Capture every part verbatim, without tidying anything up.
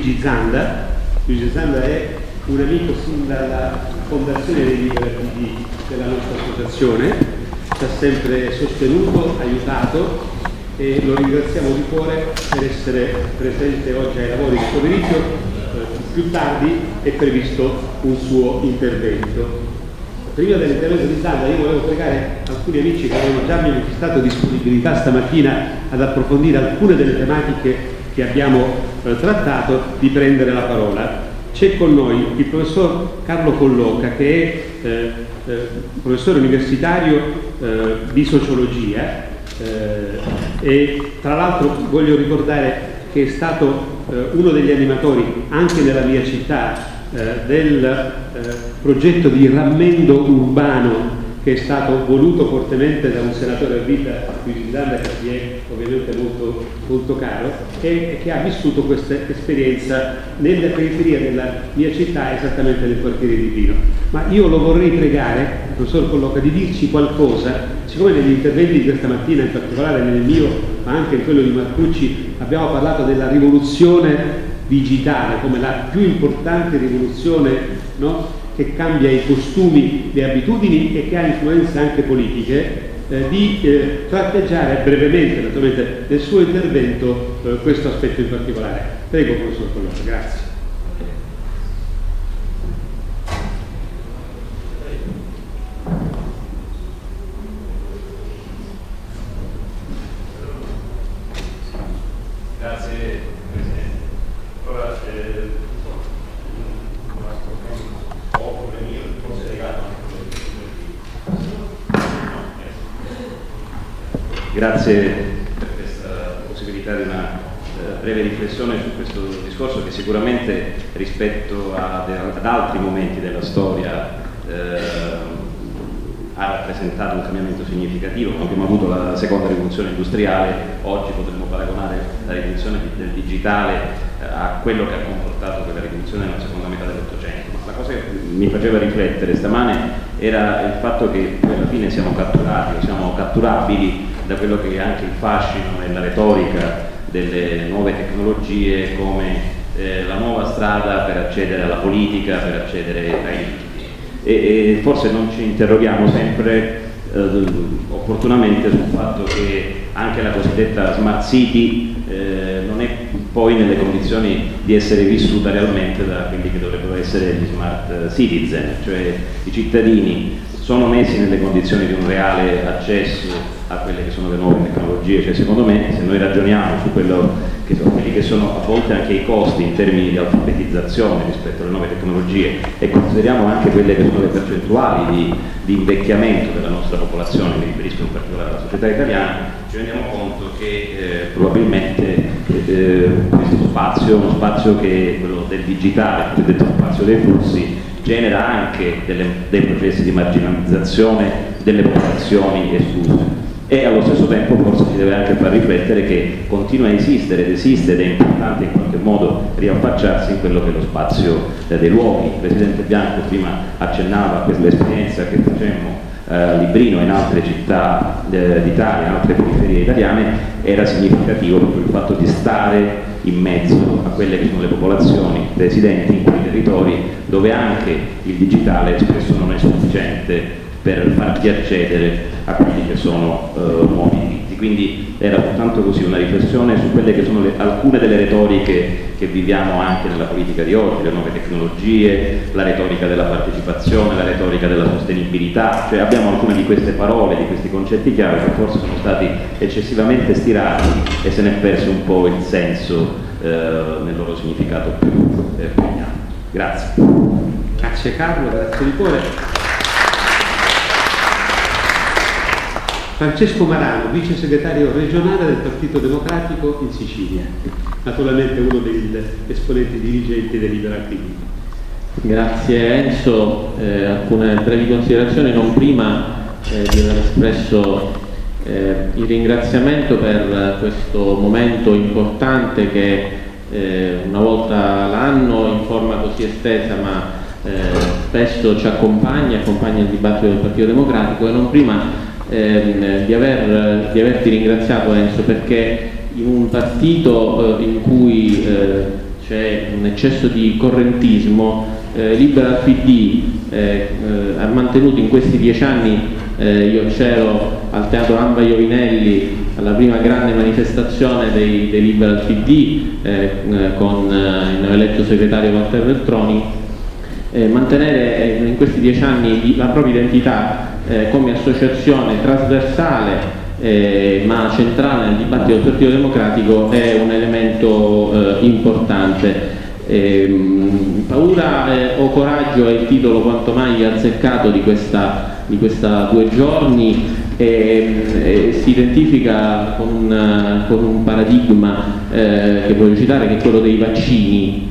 Luigi Zanda. Luigi Zanda è un amico sin dalla fondazione dei Liberi Partiti della nostra associazione, ci ha sempre sostenuto, aiutato e lo ringraziamo di cuore per essere presente oggi ai lavori di pomeriggio. Eh, più tardi è previsto un suo intervento. Prima dell'intervento di Zanda io volevo pregare alcuni amici che avevano già manifestato disponibilità stamattina ad approfondire alcune delle tematiche che abbiamo eh, trattato di prendere la parola. C'è con noi il professor Carlo Colloca, che è eh, eh, professore universitario eh, di sociologia eh, e tra l'altro voglio ricordare che è stato eh, uno degli animatori anche nella mia città Eh, del eh, progetto di rammendo urbano che è stato voluto fortemente da un senatore a vita, Luigi Zanda, che mi è ovviamente molto, molto caro e, e che ha vissuto questa esperienza nella periferia della mia città, esattamente nel quartiere di Pino. Ma io lo vorrei pregare, il professor Colloca, di dirci qualcosa, siccome negli interventi di questa mattina, in particolare nel mio ma anche in quello di Marcucci, abbiamo parlato della rivoluzione digitale come la più importante rivoluzione, no? Che cambia i costumi, le abitudini e che ha influenze anche politiche, eh, di eh, tratteggiare brevemente, naturalmente, nel suo intervento eh, questo aspetto in particolare. Prego, professor Colloca, grazie. Grazie per questa possibilità di una eh, breve riflessione su questo discorso che sicuramente rispetto ad, ad altri momenti della storia eh, ha rappresentato un cambiamento significativo. Abbiamo avuto la seconda rivoluzione industriale, oggi potremmo paragonare la rivoluzione del digitale eh, a quello che ha comportato quella rivoluzione nella seconda metà dell'Ottocento. Ma la cosa che mi faceva riflettere stamane era il fatto che poi alla fine siamo catturati o siamo catturabili da quello che è anche il fascino e la retorica delle nuove tecnologie come eh, la nuova strada per accedere alla politica, per accedere ai diritti. E, e forse non ci interroghiamo sempre eh, opportunamente sul fatto che anche la cosiddetta smart city eh, non è poi nelle condizioni di essere vissuta realmente da quelli che dovrebbero essere gli smart citizen, cioè i cittadini sono messi nelle condizioni di un reale accesso a quelle che sono le nuove tecnologie. Cioè, secondo me, se noi ragioniamo su quello che sono, quelli che sono a volte anche i costi in termini di alfabetizzazione rispetto alle nuove tecnologie e consideriamo anche quelle che sono le percentuali di, di invecchiamento della nostra popolazione, mi riferisco in particolare alla società italiana, ci rendiamo conto che eh, probabilmente eh, questo spazio, uno spazio che è quello del digitale, il cosiddetto spazio dei flussi, genera anche delle, dei processi di marginalizzazione delle popolazioni escluse. E allo stesso tempo forse si deve anche far riflettere che continua a esistere ed esiste ed è importante in qualche modo riaffacciarsi in quello che è lo spazio eh, dei luoghi. Il Presidente Bianco prima accennava a quell'esperienza che facemmo eh, a Librino e in altre città eh, d'Italia, in altre periferie italiane. Era significativo proprio il fatto di stare in mezzo a quelle che sono le popolazioni residenti in quei territori dove anche il digitale spesso non è sufficiente per farti accedere a quelli che sono eh, nuovi diritti. Quindi era soltanto così una riflessione su quelle che sono le, alcune delle retoriche che viviamo anche nella politica di oggi, le nuove tecnologie, la retorica della partecipazione, la retorica della sostenibilità. Cioè abbiamo alcune di queste parole, di questi concetti chiave che forse sono stati eccessivamente stirati e se ne è perso un po' il senso eh, nel loro significato più eh, pregnante. Grazie. Grazie Carlo, grazie di cuore. Francesco Marano, vice segretario regionale del Partito Democratico in Sicilia, naturalmente uno degli esponenti dirigenti dei Liberal Partiti. Grazie Enzo, eh, alcune brevi considerazioni, non prima eh, di aver espresso eh, il ringraziamento per questo momento importante che eh, una volta l'anno in forma così estesa ma eh, spesso ci accompagna, accompagna il dibattito del Partito Democratico, e non prima Ehm, di, aver, di averti ringraziato Enzo, perché in un partito eh, in cui eh, c'è un eccesso di correntismo. eh, Liberal P D eh, eh, ha mantenuto in questi dieci anni, eh, io c'ero al Teatro Amba Iovinelli alla prima grande manifestazione dei, dei Liberal P D eh, eh, con eh, il neoeletto segretario Walter Veltroni, eh, mantenere eh, in questi dieci anni la propria identità eh, come associazione trasversale Eh, ma centrale nel dibattito del Partito Democratico è un elemento eh, importante. Eh, paura eh, o coraggio è il titolo quanto mai azzeccato di questa, di questa due giorni e, e si identifica con un, con un paradigma eh, che voglio citare, che è quello dei vaccini.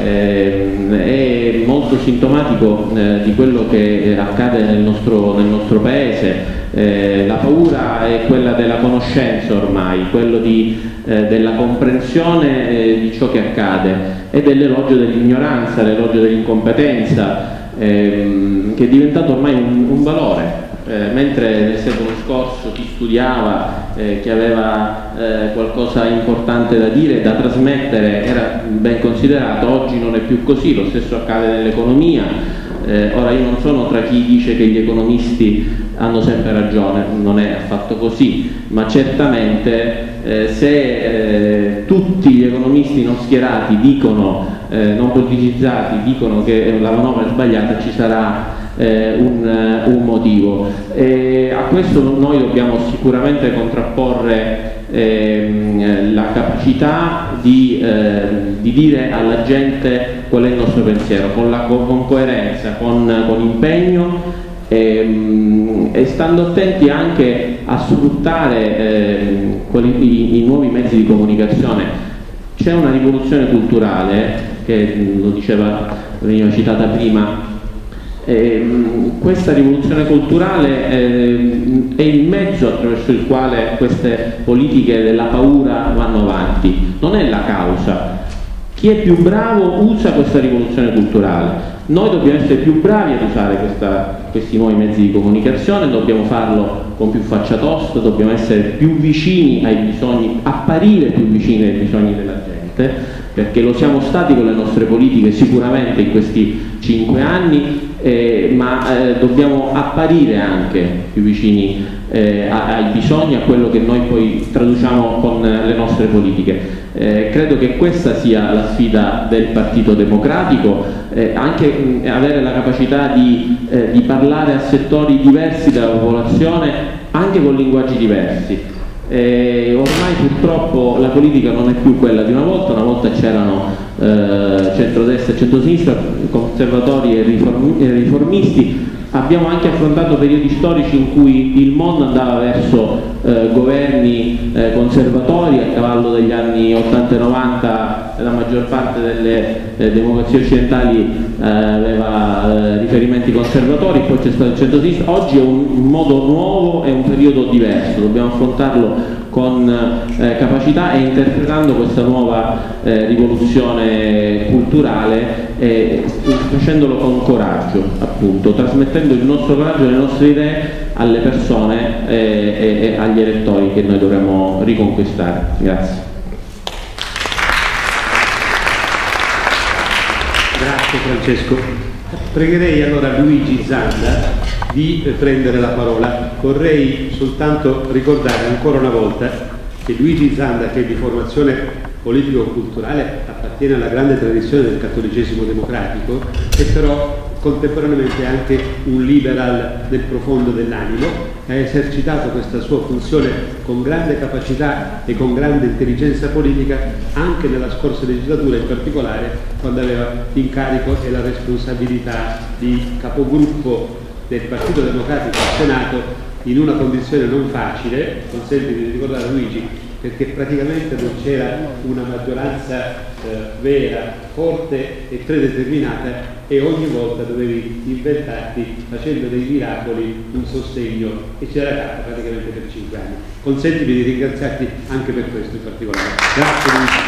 Eh, è molto sintomatico eh, di quello che accade nel nostro, nel nostro paese. Eh, la paura è quella della conoscenza ormai, quello di, eh, della comprensione eh, di ciò che accade e dell'elogio dell'ignoranza, l'elogio dell'incompetenza, ehm, che è diventato ormai un, un valore. Eh, mentre nel secolo scorso chi studiava, eh, chi aveva eh, qualcosa importante da dire, da trasmettere, era ben considerato, oggi non è più così. Lo stesso accade nell'economia. Eh, ora io non sono tra chi dice che gli economisti hanno sempre ragione, non è affatto così, ma certamente eh, se eh, tutti gli economisti non schierati dicono, eh, non politicizzati, dicono che la manovra è sbagliata, ci sarà eh, un, un motivo. E a questo noi dobbiamo sicuramente contrapporre ehm, la capacità di, eh, di dire alla gente qual è il nostro pensiero, con, la, con coerenza, con, con impegno. E, e stando attenti anche a sfruttare eh, quelli, i, i nuovi mezzi di comunicazione. C'è una rivoluzione culturale che lo diceva, veniva citata prima. Eh, questa rivoluzione culturale eh, è il mezzo attraverso il quale queste politiche della paura vanno avanti, non è la causa. Chi è più bravo usa questa rivoluzione culturale. Noi dobbiamo essere più bravi ad usare questa, questi nuovi mezzi di comunicazione, dobbiamo farlo con più faccia tosta, dobbiamo essere più vicini ai bisogni, apparire più vicini ai bisogni della gente, perché lo siamo stati con le nostre politiche sicuramente in questi cinque anni, eh, ma eh, dobbiamo apparire anche più vicini eh, ai bisogni, a quello che noi poi traduciamo con le nostre politiche. Eh, credo che questa sia la sfida del Partito Democratico, eh, anche mh, avere la capacità di, eh, di parlare a settori diversi della popolazione, anche con linguaggi diversi. Eh, ormai purtroppo la politica non è più quella di una volta, una volta c'erano eh, centrodestra e centrosinistra, conservatori e, riformi, e riformisti. Abbiamo anche affrontato periodi storici in cui il mondo andava verso eh, governi eh, conservatori. A cavallo degli anni ottanta e novanta la maggior parte delle eh, democrazie occidentali eh, aveva eh, riferimenti conservatori, poi c'è stato il centro-sinistra. Oggi è un, un modo nuovo, è un periodo diverso, dobbiamo affrontarlo con eh, capacità e interpretando questa nuova eh, rivoluzione culturale, eh, facendolo con coraggio, appunto, trasmettendo il nostro coraggio e le nostre idee alle persone eh, e, e agli elettori che noi dovremmo riconquistare. Grazie. Grazie Francesco. Pregherei allora Luigi Zanda di prendere la parola. Vorrei soltanto ricordare ancora una volta che Luigi Zanda, che è di formazione politico-culturale, appartiene alla grande tradizione del cattolicesimo democratico, è però contemporaneamente anche un liberal nel profondo dell'animo, ha esercitato questa sua funzione con grande capacità e con grande intelligenza politica anche nella scorsa legislatura, in particolare quando aveva l'incarico e la responsabilità di capogruppo del Partito Democratico al Senato, in una condizione non facile, consentimi di ricordare a Luigi, perché praticamente non c'era una maggioranza eh, vera, forte e predeterminata, e ogni volta dovevi inventarti, facendo dei miracoli, un sostegno, e c'era capo praticamente per cinque anni. Consentimi di ringraziarti anche per questo in particolare. Grazie Luigi.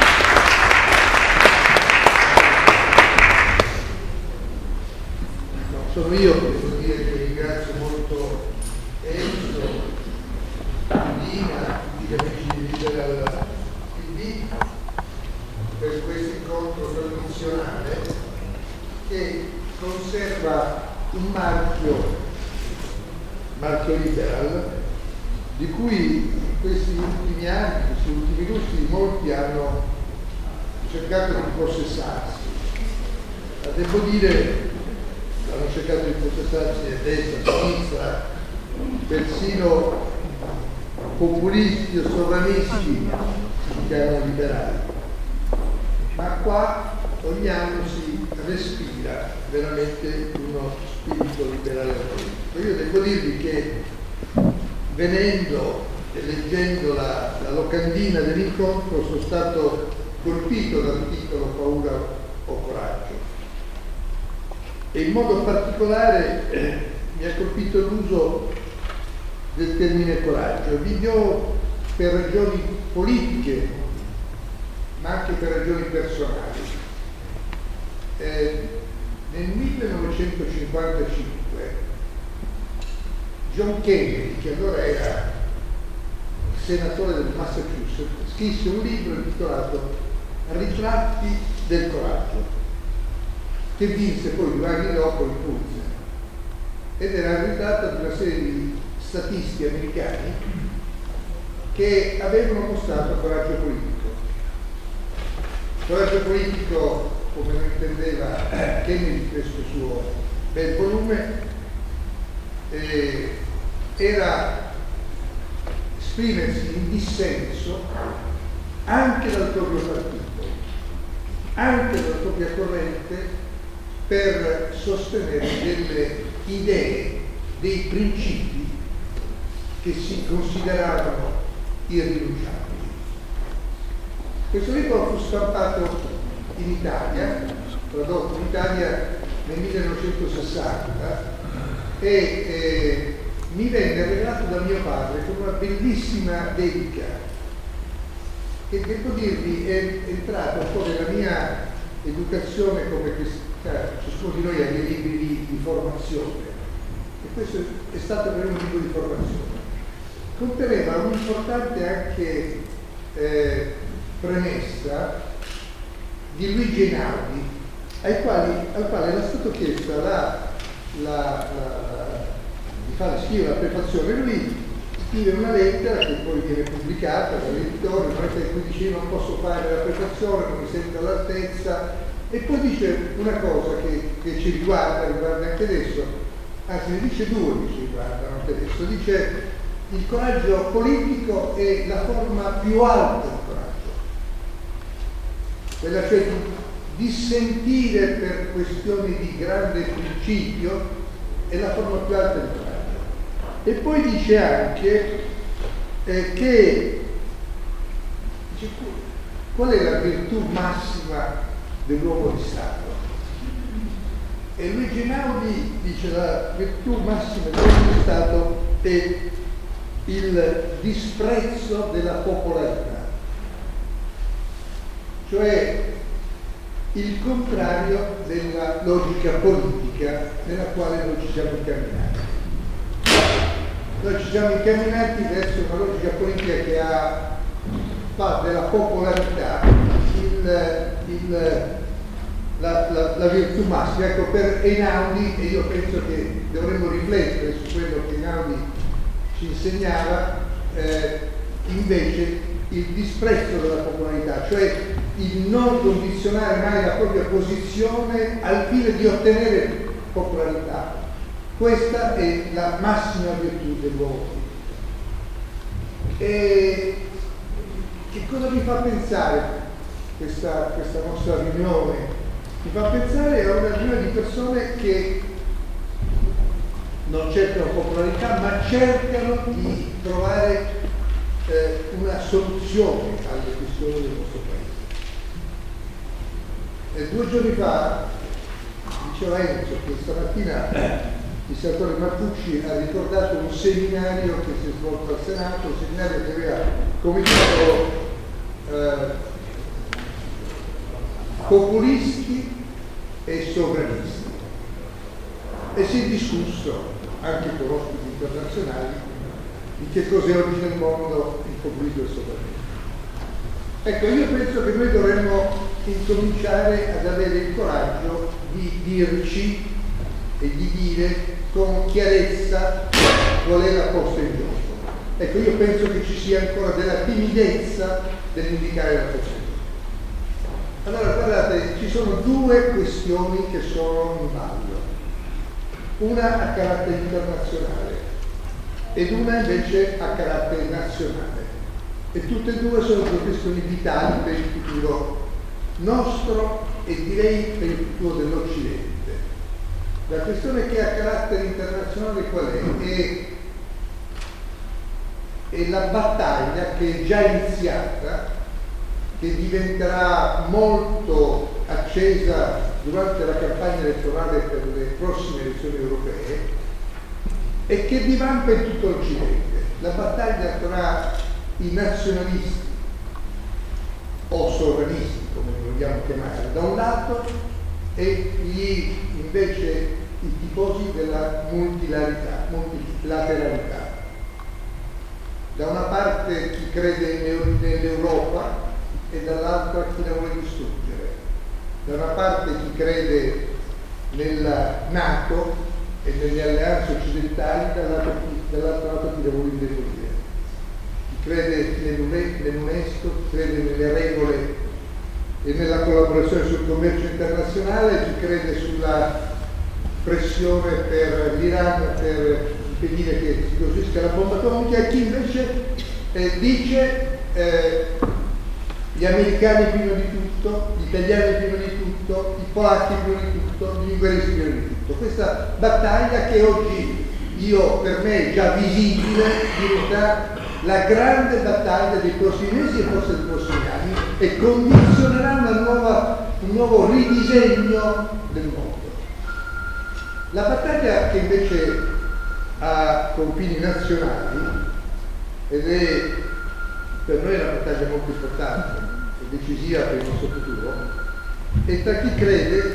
No, sono io che devo dire che ringrazio molto Enzo, Lina, tutti gli amici di Liberal P D per questo incontro nazionale che conserva un marchio, marchio liberal, di cui in questi ultimi anni, in questi ultimi lustri, molti hanno cercato di possessarsi. Ma devo dire, hanno cercato di possessarsi a destra, a sinistra, persino populisti o sovranisti si chiamano liberali. Ma qua ogni anno si respira veramente uno spirito liberale politico. Io devo dirvi che venendo e leggendo la, la locandina dell'incontro sono stato colpito dal titolo Paura o coraggio, e in modo particolare eh, mi ha colpito l'uso del termine coraggio. Vi do per ragioni politiche ma anche per ragioni personali. Eh, nel millenovecentocinquantacinque John Kennedy, che allora era senatore del Massachusetts, scrisse un libro intitolato Ritratti del coraggio, che vinse poi due anni dopo il Pulitzer, ed era il ritratto di una serie di statisti americani che avevano mostrato coraggio politico. Coraggio politico, come lo intendeva Kennedy in questo suo bel volume, eh, era esprimersi in dissenso anche dal proprio partito, anche dalla propria corrente, per sostenere delle idee, dei principi che si consideravano irrinunciabili. Questo libro fu stampato in Italia, tradotto in Italia nel millenovecentosessanta, e eh, mi venne regalato da mio padre con una bellissima dedica, che devo dirvi è entrata un po' nella mia educazione, come questa, ciascuno di noi ha dei libri di, di formazione, e questo è stato per un libro di formazione. Conteneva un'importante anche eh, premessa di Luigi Einaudi, ai quali, al quale era stato chiesta la, la, la, di fare scrivere la prefazione. Lui scrive una lettera che poi viene pubblicata dall'editore, una lettera in cui dice: non posso fare la prefazione, non mi sento all'altezza, e poi dice una cosa che, che ci riguarda, riguarda anche adesso, anzi ne dice due che ci riguardano anche adesso. Dice: il coraggio politico è la forma più alta del coraggio, quella cioè di dissentire per questioni di grande principio è la forma più alta del coraggio. E poi dice anche eh, che dice, qual è la virtù massima dell'uomo di Stato? E Luigi Einaudi dice: la virtù massima dell'uomo di Stato è il disprezzo della popolarità, cioè il contrario della logica politica nella quale noi ci siamo incamminati. Noi ci siamo incamminati verso una logica politica che ha fatto della popolarità il, il, la, la, la virtù massima. Ecco, per Einaudi, e io penso che dovremmo riflettere su quello che Einaudi ci insegnava, eh, invece il disprezzo della popolarità, cioè il non condizionare mai la propria posizione al fine di ottenere popolarità. Questa è la massima virtù dell'uomo. E che cosa mi fa pensare questa, questa nostra riunione? Mi fa pensare a una riunione di persone che non cercano popolarità, ma cercano di trovare eh, una soluzione alle questioni del nostro paese. E due giorni fa diceva Enzo che stamattina il senatore Marcucci ha ricordato un seminario che si è svolto al Senato, un seminario che aveva come titolo eh, populisti e sovranisti, e si è discusso anche con ospiti internazionali di che cos'è oggi nel mondo il populismo e il sovranismo. Ecco, io penso che noi dovremmo incominciare ad avere il coraggio di dirci e di dire con chiarezza qual è la posta in gioco. Ecco, io penso che ci sia ancora della timidezza nell'indicare la posta in gioco. Allora, guardate, ci sono due questioni che sono in ballo. Una a carattere internazionale ed una invece a carattere nazionale. E tutte e due sono due questioni vitali per il futuro nostro e direi per il futuro dell'Occidente. La questione che ha carattere internazionale qual è? È, è la battaglia che è già iniziata, che diventerà molto accesa durante la campagna elettorale per le prossime elezioni europee e che divampa in tutto l'Occidente. La battaglia tra i nazionalisti o sovranisti, come li vogliamo chiamare, da un lato, e gli, invece i tifosi della multilateralità, multilateralità. Da una parte chi crede nell'Europa e dall'altra chi la vuole distruggere. Da una parte chi crede nella NATO e nelle alleanze occidentali, dall'altro, dall'altro lato chi la vuole indebolire. Chi crede nell'UNESCO, chi crede nelle regole e nella collaborazione sul commercio internazionale, chi crede sulla pressione per l'Iran per impedire che si costruisca la bomba atomica, e chi invece eh, dice eh, gli americani prima di tutto, gli italiani prima di tutto, i polacchi prima di tutto, gli ungheresi prima di tutto. Questa battaglia che oggi io per me è già visibile diventerà la grande battaglia dei prossimi mesi e forse dei prossimi anni e condizionerà una nuova, un nuovo ridisegno del mondo. La battaglia che invece ha confini nazionali, ed è per noi una battaglia molto importante e decisiva per il nostro futuro, è tra chi crede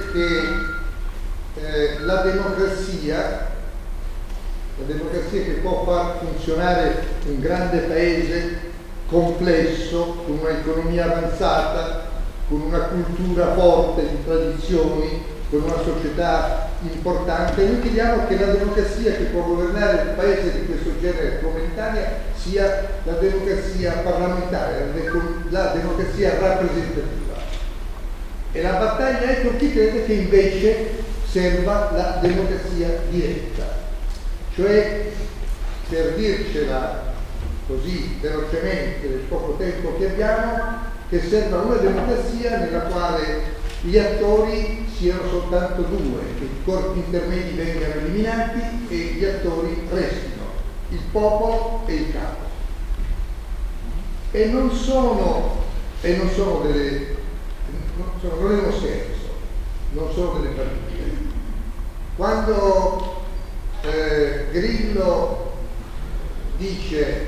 che eh, la democrazia La democrazia che può far funzionare un grande paese complesso, con un'economia avanzata, con una cultura forte di tradizioni, con una società importante. Noi chiediamo che la democrazia che può governare un paese di questo genere come l'Italia sia la democrazia parlamentare, la democrazia rappresentativa. E la battaglia è con chi crede che invece serva la democrazia diretta. Cioè, per dircela così velocemente nel poco tempo che abbiamo, che serva una democrazia nella quale gli attori siano soltanto due, che i corpi intermedi vengano eliminati e gli attori restino, il popolo e il capo. E non sono, e non sono delle, non, sono, non è uno scherzo, non sono delle battute. Quando Eh, Grillo dice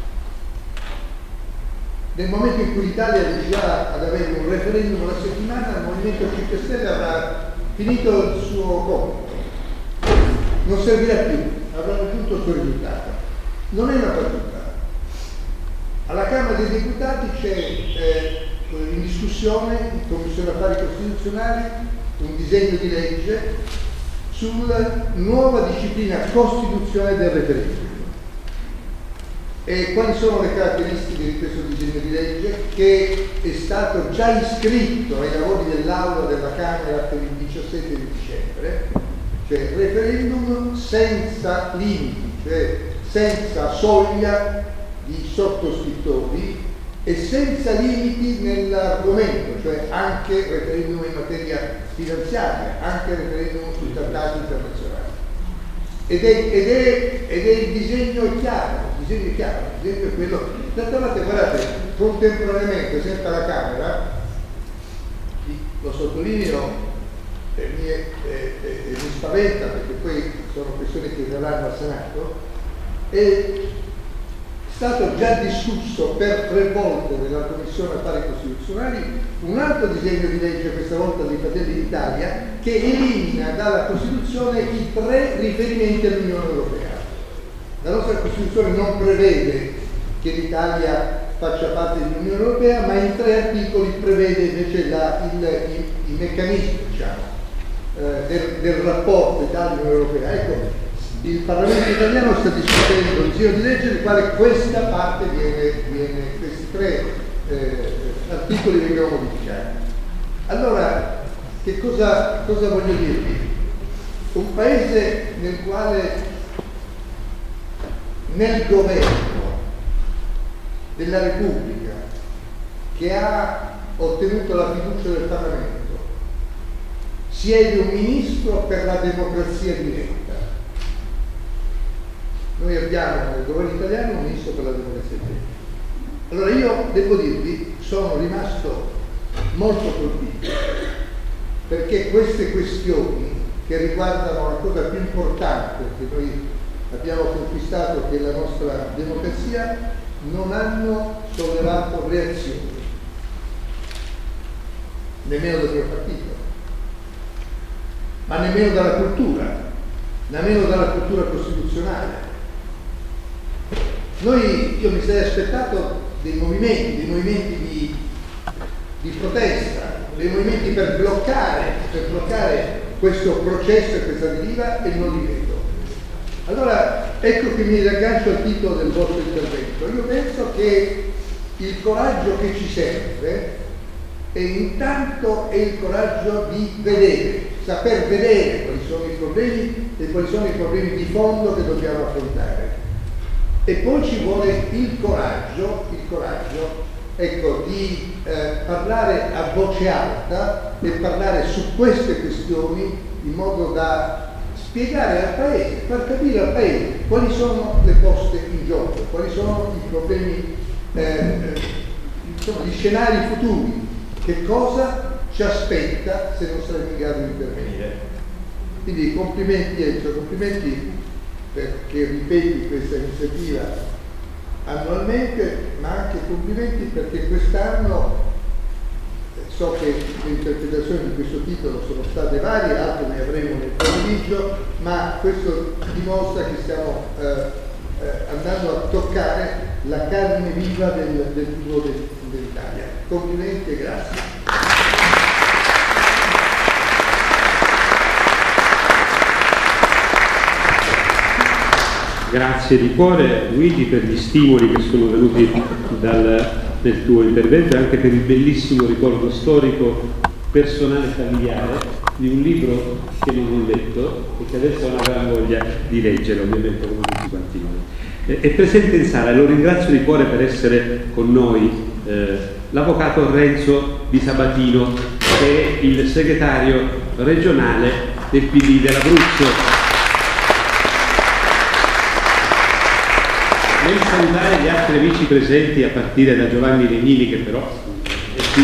nel momento in cui l'Italia riuscirà ad avere un referendum alla settimana, il Movimento cinque Stelle avrà finito il suo compito, non servirà più, avrà raggiunto il suo risultato. Non è una battuta. Alla Camera dei Deputati c'è eh, in discussione in Commissione Affari Costituzionali un disegno di legge sulla nuova disciplina costituzionale del referendum. E quali sono le caratteristiche di questo disegno di legge? Che è stato già iscritto ai lavori dell'Aula della Camera per il diciassette di dicembre, cioè referendum senza limiti, cioè senza soglia di sottoscrittori e senza limiti nell'argomento, cioè anche referendum in materia finanziaria, anche referendum sui trattati internazionali. Ed è, ed, è, ed è il disegno chiaro, il disegno è chiaro, il disegno è quello. D'altra parte, guardate, contemporaneamente, sempre alla Camera, lo sottolineo e mi, è, è, è, mi spaventa perché poi sono questioni che verranno al Senato, è stato già discusso per tre volte nella Commissione Affari Costituzionali un altro disegno di legge, questa volta dei Fratelli d'Italia, che elimina dalla Costituzione i tre riferimenti all'Unione Europea. La nostra Costituzione non prevede che l'Italia faccia parte dell'Unione Europea, ma in tre articoli prevede invece la, il, il, il meccanismo, diciamo, eh, del, del rapporto Italia-Unione Europea. Ecco, il Parlamento italiano sta discutendo un disegno di legge nel quale questa parte viene, viene questi tre eh, articoli vengono modificati. Allora, che cosa, cosa voglio dirvi? Un paese nel quale nel governo della Repubblica, che ha ottenuto la fiducia del Parlamento, siede un ministro per la democrazia diretta. Noi abbiamo nel governo italiano un ministro per la democrazia diretta. Allora io devo dirvi, sono rimasto molto colpito, perché queste questioni che riguardano la cosa più importante che noi abbiamo conquistato, che è la nostra democrazia, non hanno sollevato reazioni, nemmeno dal mio partito, ma nemmeno dalla cultura, nemmeno dalla cultura costituzionale. Noi, io mi sarei aspettato dei movimenti, dei movimenti di, di protesta, dei movimenti per bloccare, per bloccare questo processo e questa deriva, e non li vedo. Allora, ecco che mi riaggancio al titolo del vostro intervento. Io penso che il coraggio che ci serve è intanto è il coraggio di vedere, saper vedere quali sono i problemi e quali sono i problemi di fondo che dobbiamo affrontare. E poi ci vuole il coraggio, il coraggio, ecco, di eh, parlare a voce alta e parlare su queste questioni in modo da spiegare al Paese, far capire al Paese quali sono le poste in gioco, quali sono i problemi, eh, insomma, gli scenari futuri, che cosa ci aspetta se non saremo in grado di intervenire. Quindi complimenti Enzo, complimenti perché ripeti questa iniziativa annualmente, ma anche complimenti perché quest'anno so che le interpretazioni di questo titolo sono state varie, altre ne avremo nel pomeriggio, ma questo dimostra che stiamo eh, eh, andando a toccare la carne viva del, del futuro del, dell'Italia. Complimenti e grazie. Grazie di cuore Luigi per gli stimoli che sono venuti dal, nel tuo intervento e anche per il bellissimo ricordo storico personale e familiare di un libro che non ho letto e che adesso ho una gran voglia di leggere, ovviamente come tutti quanti noi. È presente in sala, e lo ringrazio di cuore per essere con noi, eh, l'avvocato Renzo Di Sabatino, che è il segretario regionale del P D dell'Abruzzo. Nel salutare gli altri amici presenti, a partire da Giovanni Legnini, che però è qui,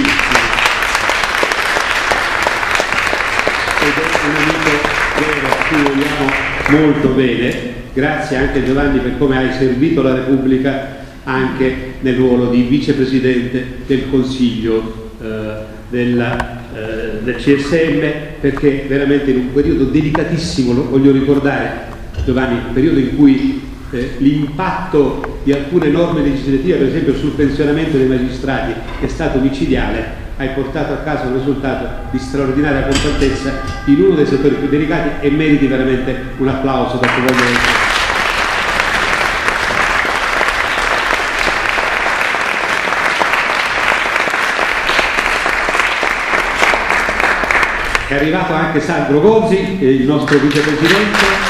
ed è un amico vero a cui vogliamo molto bene. Grazie anche Giovanni per come hai servito la Repubblica anche nel ruolo di vicepresidente del Consiglio eh, della, eh, del C S M, perché veramente in un periodo delicatissimo, lo voglio ricordare Giovanni, un periodo in cui Eh, l'impatto di alcune norme legislative, per esempio sul pensionamento dei magistrati, è stato micidiale, hai portato a casa un risultato di straordinaria compattezza in uno dei settori più delicati e meriti veramente un applauso da parte di È arrivato anche Sandro Gozzi, il nostro vicepresidente,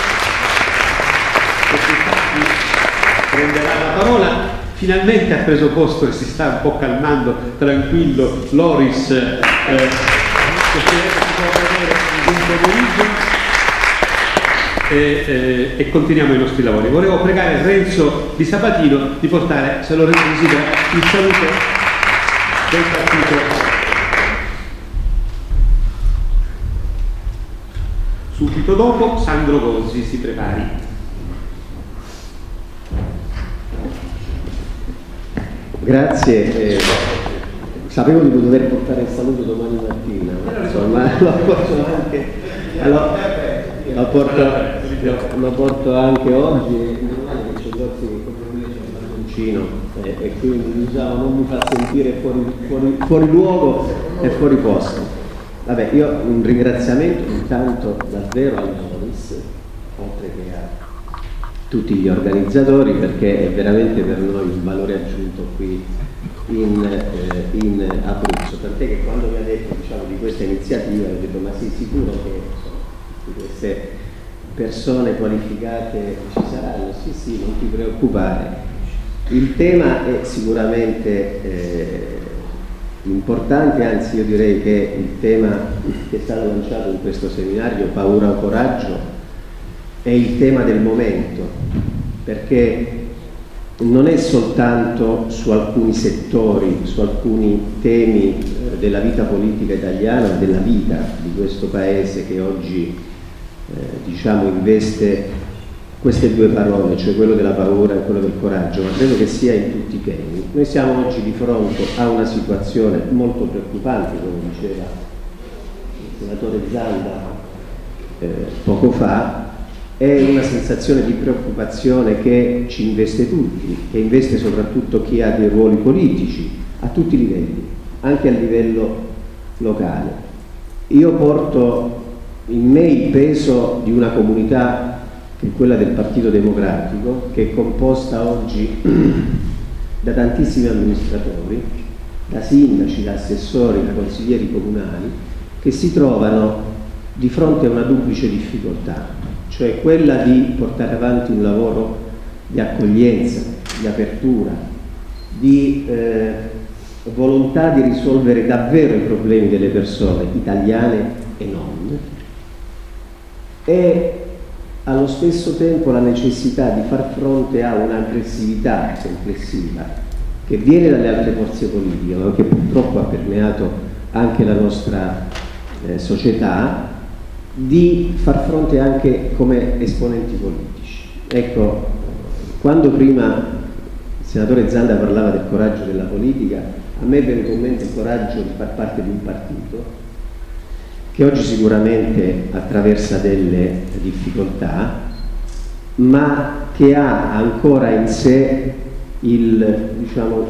prenderà la parola. Finalmente ha preso posto e si sta un po' calmando, tranquillo, Loris, eh, che si può vedere in un pomeriggio, e, eh, e continuiamo i nostri lavori. Volevo pregare Renzo Di Sabatino di portare, se lo desidera, il saluto del partito. Subito dopo Sandro Gozzi si prepari. Grazie, eh, sapevo di dover portare il saluto domani mattina, ma insomma lo porto anche, lo, lo porto, lo porto anche oggi, e meno male che c'è Gozzi che come me c'è un vicino eh, e quindi diciamo non mi fa sentire fuori, fuori, fuori luogo e fuori posto. Vabbè, io un ringraziamento intanto davvero al Noris, oltre che a tutti gli organizzatori, perché è veramente per noi un valore aggiunto qui in, eh, in Abruzzo, tant'è che quando mi ha detto diciamo, di questa iniziativa ho detto ma sei sicuro che insomma, queste persone qualificate ci saranno? Sì sì, non ti preoccupare. Il tema è sicuramente eh, importante, anzi io direi che il tema che è stato lanciato in questo seminario, paura o coraggio, è il tema del momento, perché non è soltanto su alcuni settori, su alcuni temi eh, della vita politica italiana, della vita di questo paese che oggi eh, diciamo investe queste due parole, cioè quello della paura e quello del coraggio, ma credo che sia in tutti i temi. Noi siamo oggi di fronte a una situazione molto preoccupante, come diceva il senatore Zanda eh, poco fa. È una sensazione di preoccupazione che ci investe tutti, che investe soprattutto chi ha dei ruoli politici, a tutti i livelli, anche a livello locale. Io porto in me il peso di una comunità che è quella del Partito Democratico, che è composta oggi da tantissimi amministratori, da sindaci, da assessori, da consiglieri comunali, che si trovano di fronte a una duplice difficoltà, cioè quella di portare avanti un lavoro di accoglienza, di apertura, di eh, volontà di risolvere davvero i problemi delle persone, italiane e non, e allo stesso tempo la necessità di far fronte a un'aggressività complessiva che viene dalle altre forze politiche, ma che purtroppo ha permeato anche la nostra eh, società, di far fronte anche come esponenti politici. Ecco, quando prima il senatore Zanda parlava del coraggio della politica, a me è venuto in mente il coraggio di far parte di un partito che oggi sicuramente attraversa delle difficoltà, ma che ha ancora in sé il, diciamo,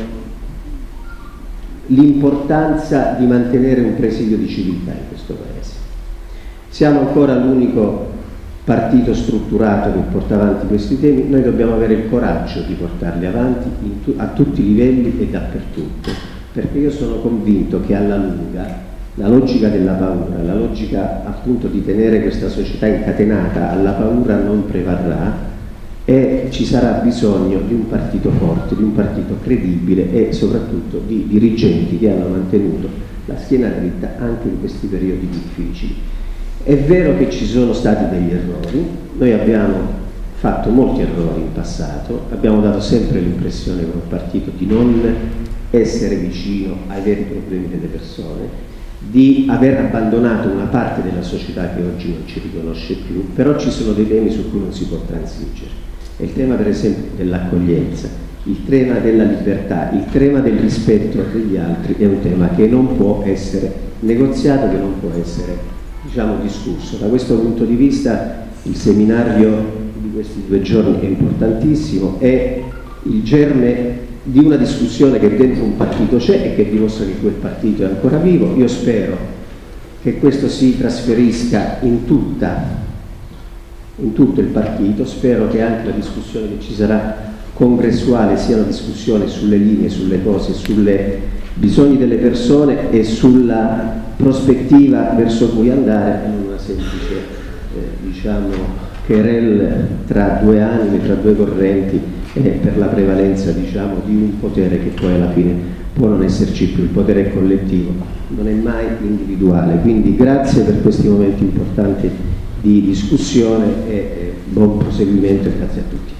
l'importanza di mantenere un presidio di civiltà in questo Paese. Siamo ancora l'unico partito strutturato che porta avanti questi temi, noi dobbiamo avere il coraggio di portarli avanti tu, a tutti i livelli e dappertutto, perché io sono convinto che alla lunga la logica della paura, la logica appunto di tenere questa società incatenata alla paura non prevarrà e ci sarà bisogno di un partito forte, di un partito credibile e soprattutto di dirigenti che hanno mantenuto la schiena dritta anche in questi periodi difficili. È vero che ci sono stati degli errori, noi abbiamo fatto molti errori in passato, abbiamo dato sempre l'impressione come partito di non essere vicino ai veri problemi delle persone, di aver abbandonato una parte della società che oggi non ci riconosce più, però ci sono dei temi su cui non si può transigere. È il tema per esempio dell'accoglienza, il tema della libertà, il tema del rispetto degli altri è un tema che non può essere negoziato, che non può essere, diciamo, discusso. Da questo punto di vista il seminario di questi due giorni è importantissimo, è il germe di una discussione che dentro un partito c'è e che dimostra che quel partito è ancora vivo. Io spero che questo si trasferisca in, tutta, in tutto il partito, spero che anche la discussione che ci sarà congressuale sia una discussione sulle linee, sulle cose, sui bisogni delle persone e sulla prospettiva verso cui andare, non una semplice eh, diciamo querelle tra due anime, tra due correnti eh, per la prevalenza, diciamo, di un potere che poi alla fine può non esserci più. Il potere è collettivo, non è mai individuale. Quindi grazie per questi momenti importanti di discussione e, e buon proseguimento e grazie a tutti.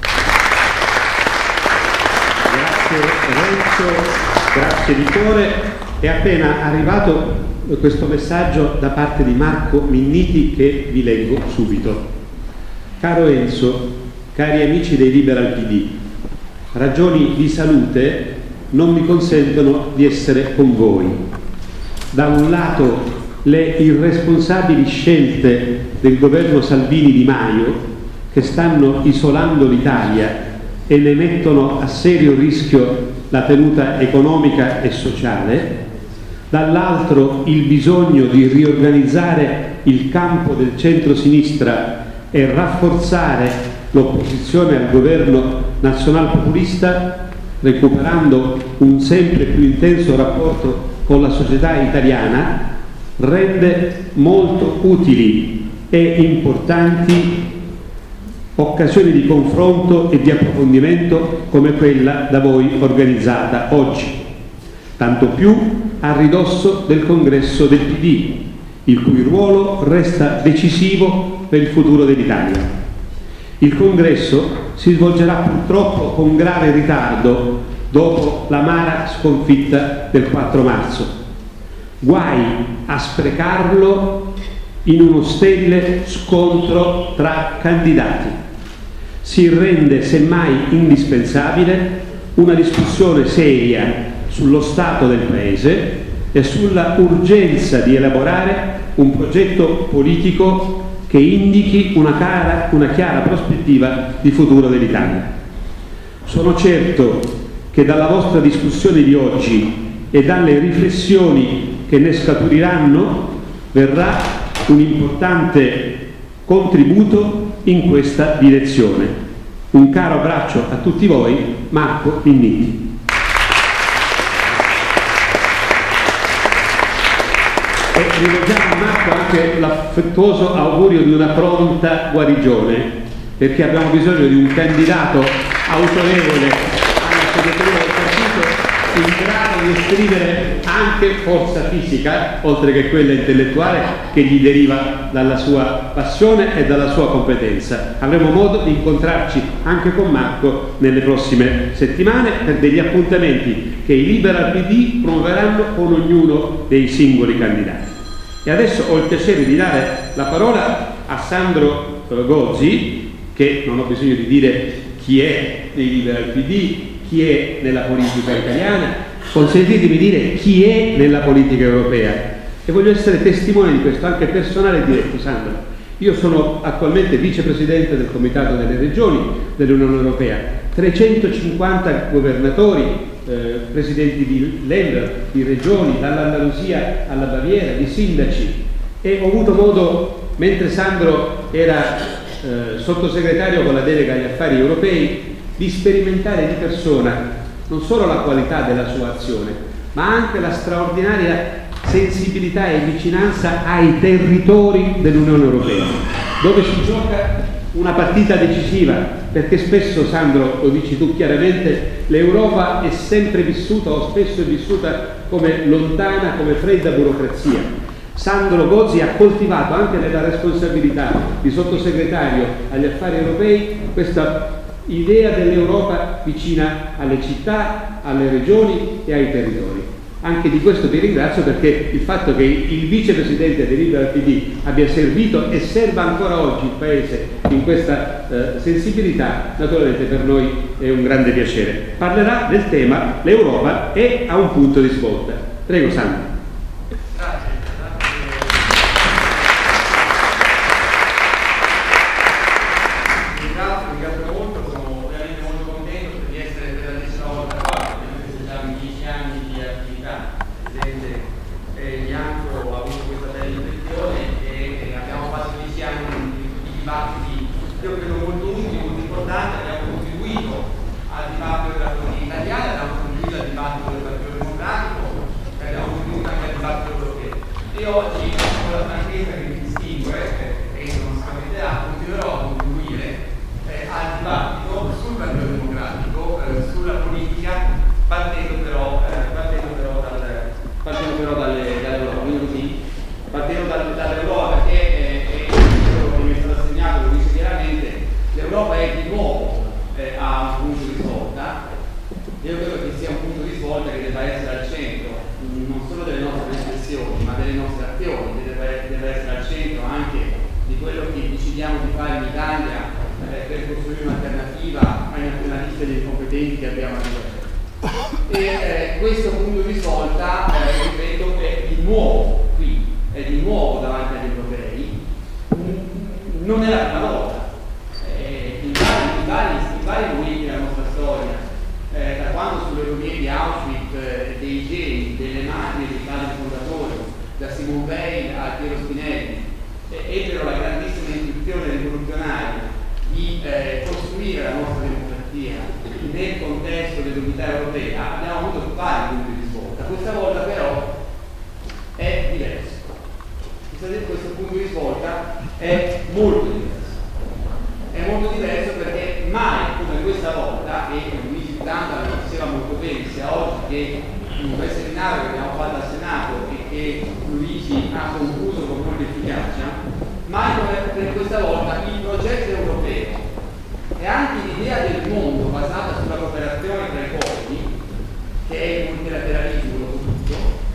Grazie Renzo, grazie Vittore. È appena arrivato questo messaggio da parte di Marco Minniti che vi leggo subito. Caro Enzo, cari amici dei Liberal P D, ragioni di salute non mi consentono di essere con voi. Da un lato le irresponsabili scelte del governo Salvini-Di Maio che stanno isolando l'Italia e ne mettono a serio rischio la tenuta economica e sociale, dall'altro il bisogno di riorganizzare il campo del centro-sinistra e rafforzare l'opposizione al governo nazionalpopulista, recuperando un sempre più intenso rapporto con la società italiana, rende molto utili e importanti occasioni di confronto e di approfondimento come quella da voi organizzata oggi, tanto più a ridosso del congresso del P D, il cui ruolo resta decisivo per il futuro dell'Italia. Il congresso si svolgerà purtroppo con grave ritardo dopo l'amara sconfitta del quattro marzo. Guai a sprecarlo in uno sterile scontro tra candidati. Si rende semmai indispensabile una discussione seria sullo stato del Paese e sulla urgenza di elaborare un progetto politico che indichi una chiara, una chiara prospettiva di futuro dell'Italia. Sono certo che dalla vostra discussione di oggi e dalle riflessioni che ne scaturiranno verrà un importante contributo in questa direzione. Un caro abbraccio a tutti voi, Marco Minniti. E rivolgiamo a Marco anche l'affettuoso augurio di una pronta guarigione, perché abbiamo bisogno di un candidato autorevole alla segreteria del partito in grado di esprimere anche forza fisica, oltre che quella intellettuale che gli deriva dalla sua passione e dalla sua competenza. Avremo modo di incontrarci anche con Marco nelle prossime settimane per degli appuntamenti che i Liberal P D promuoveranno con ognuno dei singoli candidati. E adesso ho il piacere di dare la parola a Sandro Gozzi, che non ho bisogno di dire chi è dei Liberal P D, chi è nella politica italiana, consentitemi dire chi è nella politica europea, e voglio essere testimone di questo, anche personale e diretto. Sandro, io sono attualmente vicepresidente del Comitato delle Regioni dell'Unione Europea, trecentocinquanta governatori, eh, presidenti di Länder, di regioni, dall'Andalusia alla Baviera, di sindaci, e ho avuto modo, mentre Sandro era eh, sottosegretario con la delega agli affari europei, di sperimentare di persona non solo la qualità della sua azione, ma anche la straordinaria sensibilità e vicinanza ai territori dell'Unione Europea, dove si gioca una partita decisiva, perché spesso, Sandro, lo dici tu chiaramente, l'Europa è sempre vissuta, o spesso è vissuta, come lontana, come fredda burocrazia. Sandro Gozzi ha coltivato anche nella responsabilità di sottosegretario agli affari europei questa idea dell'Europa vicina alle città, alle regioni e ai territori. Anche di questo ti ringrazio, perché il fatto che il vicepresidente del Liberal P D abbia servito e serva ancora oggi il Paese in questa eh, sensibilità, naturalmente per noi è un grande piacere. Parlerà del tema l'Europa è a un punto di svolta. Prego Sandro. Non è la prima volta, eh, in vari, in vari, in vari momenti della nostra questo punto di svolta è molto diverso. È molto diverso perché mai come questa volta, e Luigi Tanta lo diceva molto bene, sia oggi che in quel seminario che abbiamo fatto al Senato e che Luigi ha concluso con molta efficacia, mai come per questa volta il progetto europeo e anche l'idea del mondo basata sulla cooperazione tra i popoli, che è il multilateralismo tutto,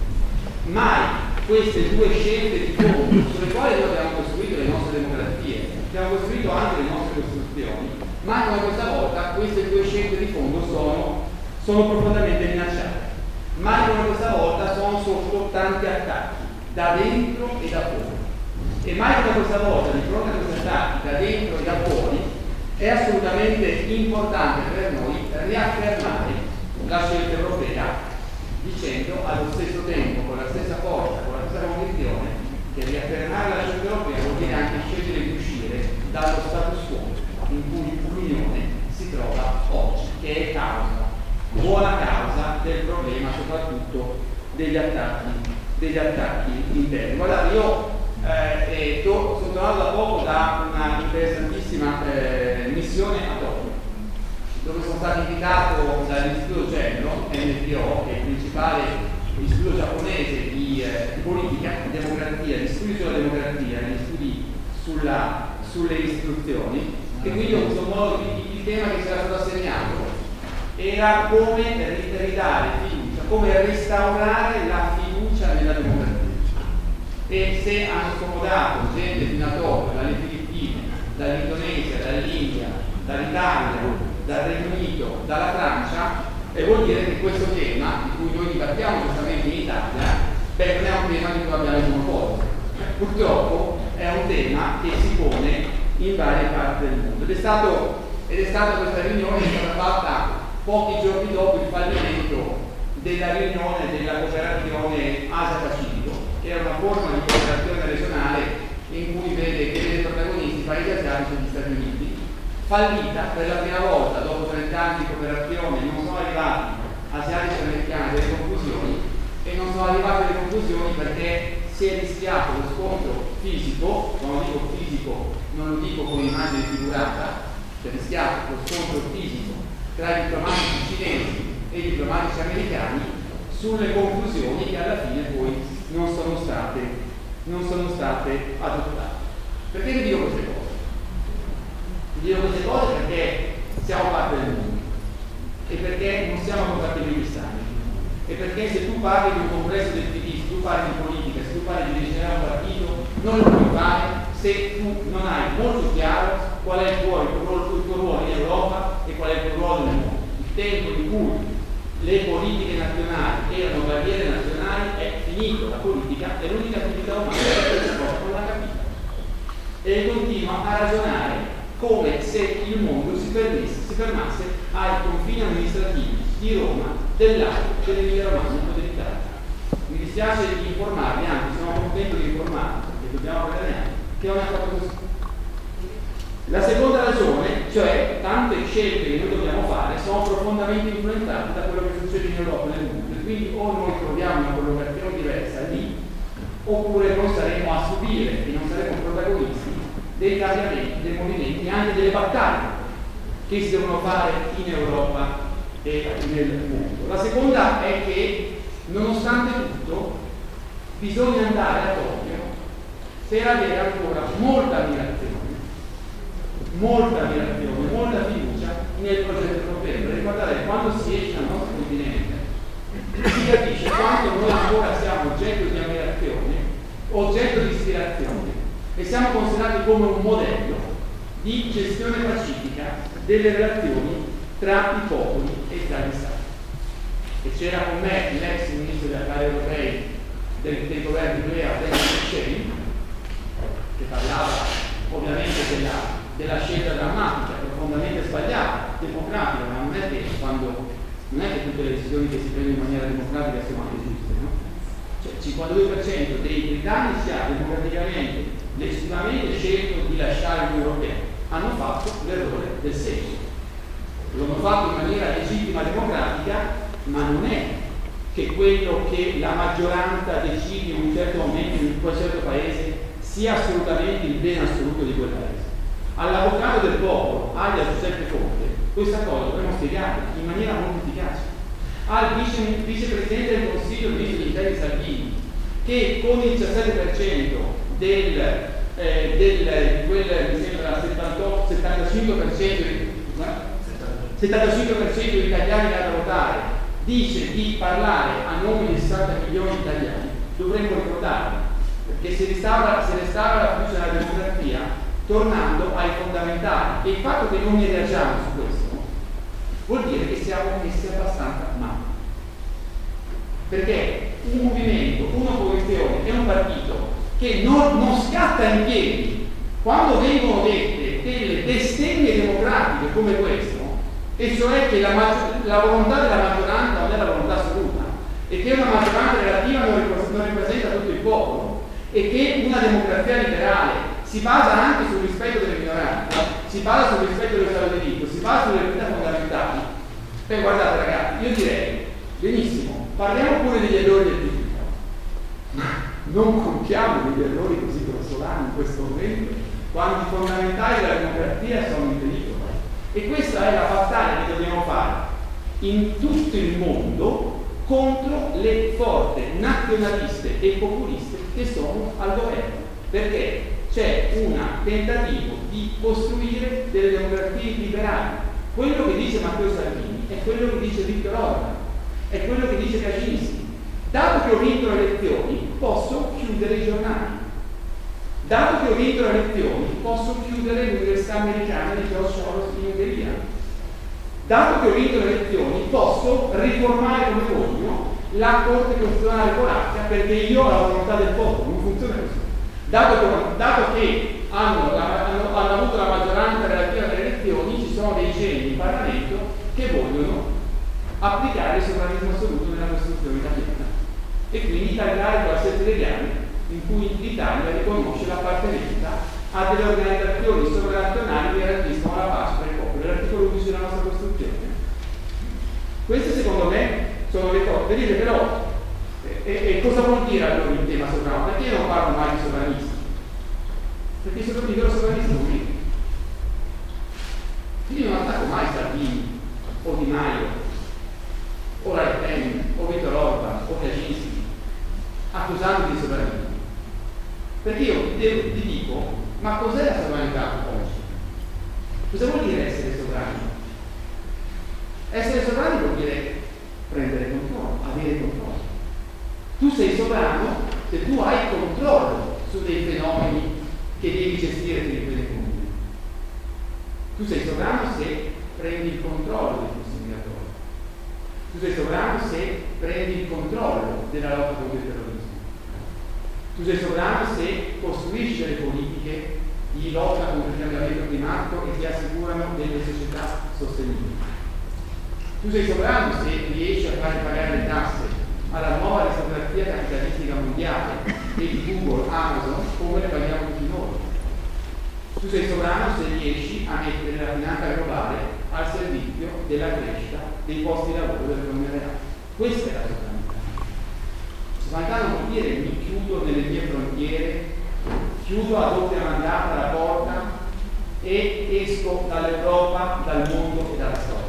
mai queste due scelte di fondo sulle quali noi abbiamo costruito le nostre democrazie, abbiamo costruito anche le nostre costruzioni, ma come questa volta queste due scelte di fondo sono, sono profondamente minacciate. Mai come questa volta sono sotto tanti attacchi, da dentro e da fuori. E mai come questa volta, di fronte a questi attacchi, da dentro e da fuori, è assolutamente importante per noi riaffermare la scelta europea, dicendo allo stesso tempo, con la stessa forza, con la stessa convinzione, che riaffermare la scelta europea vuol dire anche scegliere di uscire dallo status quo in cui l'Unione si trova oggi, che è causa, buona causa del problema, soprattutto degli attacchi, degli attacchi interni. Guardate, io eh, sono tornato da poco da una interessantissima eh, missione a Tokyo, dove sono stato invitato dall'Istituto Genro, N P O, che è il principale istituto giapponese di, eh, di politica, di democrazia, di studi sulla democrazia, di studi sulla, sulle istituzioni, e quindi ho avuto modo di, il tema che ci era stato assegnato era come ridare fiducia, come restaurare la fiducia nella democrazia. E se hanno scomodato gente fino a Tokyo, dalle Filippine, dall'Indonesia, dall'India, dall'Italia, dal Regno Unito, dalla Francia, e vuol dire che questo tema, di cui noi dibattiamo giustamente in Italia, beh, non è un tema di cui abbiamo il monopolio. Purtroppo è un tema che si pone in varie parti del mondo. Ed è, stato, ed è stata questa riunione che è stata fatta pochi giorni dopo il fallimento della riunione della cooperazione Asia-Pacifico, che è una forma di cooperazione regionale in cui vede che vede protagonisti i paesi asiatici e gli Stati Uniti, fallita per la prima volta dopo trenta anni di cooperazione. Non sono arrivati asiatici e americani delle conclusioni, e non sono arrivati alle conclusioni perché si è rischiato lo scontro fisico. Quando dico fisico non lo dico con immagine figurata, si è rischiato lo scontro fisico tra i diplomatici cinesi e i diplomatici americani sulle conclusioni che alla fine poi non sono state, non sono state adottate. Perché vi dico queste cose? Vi dico queste cose perché siamo parte del mondo e perché non siamo compatibili distante, e perché se tu parli di un congresso del P D, se tu parli di politica, se tu parli di disegnare un partito, non lo puoi fare se tu non hai molto chiaro qual è il tuo, il tuo, ruolo, il tuo ruolo in Europa e qual è il tuo ruolo nel mondo. Il tempo in cui le politiche nazionali erano barriere nazionali è finito. La politica è l'unica attività umana che non l'ha capita e continua a ragionare come se il mondo si, permesse, si fermasse ai confini amministrativi di Roma, dell'Aquila, dell'Emilia Romagna o dell'Italia. Mi dispiace di informarvi, anzi sono contento di informarvi, perché dobbiamo vedere che non è affatto così. La seconda ragione, cioè tante scelte che noi dobbiamo fare, sono profondamente influenzate da quello che succede in Europa e nel mondo, e quindi o noi troviamo una collocazione diversa lì, oppure noi saremo a subire e non saremo protagonisti dei cambiamenti, dei movimenti, anche delle battaglie che si devono fare in Europa e nel mondo. La seconda è che, nonostante tutto, bisogna andare a Tokyo per avere ancora molta ammirazione, molta ammirazione, molta fiducia nel progetto europeo. Ricordate, quando si esce dal nostro continente si capisce quanto noi ancora siamo oggetto di ammirazione, oggetto di ispirazione, e siamo considerati come un modello di gestione pacifica delle relazioni tra i popoli e tra gli stati. E c'era con me l'ex ministro degli affari europei del, del governo di Blair, Denis Shane, che parlava ovviamente della, della scelta drammatica, profondamente sbagliata, democratica, ma non è che quando non è che tutte le decisioni che si prendono in maniera democratica siano anche giuste, no? Cioè il cinquantadue per cento dei britannici ha democraticamente, legittimamente scelto di lasciare l'Unione Europea, hanno fatto l'errore del sesso. L'hanno fatto in maniera legittima democratica, ma non è che quello che la maggioranza decide in un certo momento in quel certo paese sia assolutamente il bene assoluto di quel paese. All'avvocato del popolo, agli Giuseppe Conte, questa cosa dovremmo spiegarla in maniera molto efficace. Al vice, vicepresidente del Consiglio, il ministro degli interni Salvini, che con il diciassette per cento del, eh, del quel, mi sembra, settantotto, settantacinque per cento settantacinque per cento di italiani che hanno a votare, dice di parlare a nome di sessanta milioni di italiani, dovremmo ricordarlo, perché si restaura, si restaura la fiducia nella democrazia tornando ai fondamentali. E il fatto che non ne reagiamo su questo vuol dire che siamo messi abbastanza male, perché un movimento, un'opposizione e un partito che non, non scatta in piedi quando vengono dette delle bestemmie democratiche come questo, e cioè che la, la volontà della maggioranza non è la volontà assoluta, e che una maggioranza relativa non, non rappresenta tutto il popolo, e che una democrazia liberale si basa anche sul rispetto delle minoranze, si basa sul rispetto dello Stato di diritto, si basa sulle libertà fondamentali. Beh, guardate ragazzi, io direi, benissimo, parliamo pure degli errori del P D, ma non compiamo degli errori così grossolani in questo momento, quando i fondamentali della democrazia sono in pericolo. E questa è la battaglia che dobbiamo fare in tutto il mondo contro le forze nazionaliste e populiste che sono al governo, perché c'è un tentativo di costruire delle democrazie liberali. Quello che dice Matteo Salvini è quello che dice Viktor Orban, è quello che dice Kaczynski. Dato che ho vinto le elezioni, posso chiudere i giornali. Dato che ho vinto le elezioni, posso chiudere l'università americana di George Soros in Ungheria. Dato che ho vinto le elezioni, posso riformare come voglio la Corte Costituzionale polacca, perché io ho la volontà del popolo, non funziona così. Dato che, dato che hanno, hanno, hanno avuto la maggioranza relativa alle elezioni, ci sono dei geni in Parlamento che vogliono applicare il sovranismo assoluto nella Costituzione italiana e quindi tagliare qualsiasi legame in cui l'Italia riconosce l'appartenenza a delle organizzazioni sovranazionali che garantiscono la pace per il popolo. L'articolo undici della nostra Costituzione. Queste secondo me sono le cose. Vedete però, e, e cosa vuol dire allora il tema sovrano? Perché io non parlo mai di sovranisti? Perché sono i loro sovranisti non vivono. Quindi non attacco mai Salvini, o Di Maio, o Le Pen, o Viktor Orban, o Kaczynski, accusando di sovranismo. Perché io ti dico, ma cos'è la sovranità oggi? Cosa vuol dire essere sovrani? Essere sovrani vuol dire prendere controllo, avere controllo. Tu sei sovrano se tu hai controllo su dei fenomeni che devi gestire per il bene comune. Tu sei sovrano se prendi il controllo dei flussi migratori. Tu sei sovrano se prendi il controllo della lotta contro il terrorismo. Tu sei sovrano se costruisci delle politiche di lotta contro il cambiamento climatico e ti assicurano delle società sostenibili. Tu sei sovrano se riesci a fare pagare le tasse alla nuova aristocrazia capitalistica mondiale e di Google, Amazon, come le paghiamo tutti noi. Tu sei sovrano se riesci a mettere la finanza globale al servizio della crescita dei posti di lavoro dell'economia reale. Questa è la sovranità. Sovranità non vuol dire mi chiudo nelle mie frontiere, chiudo a doppia mandata la porta e esco dall'Europa, dal mondo e dalla storia.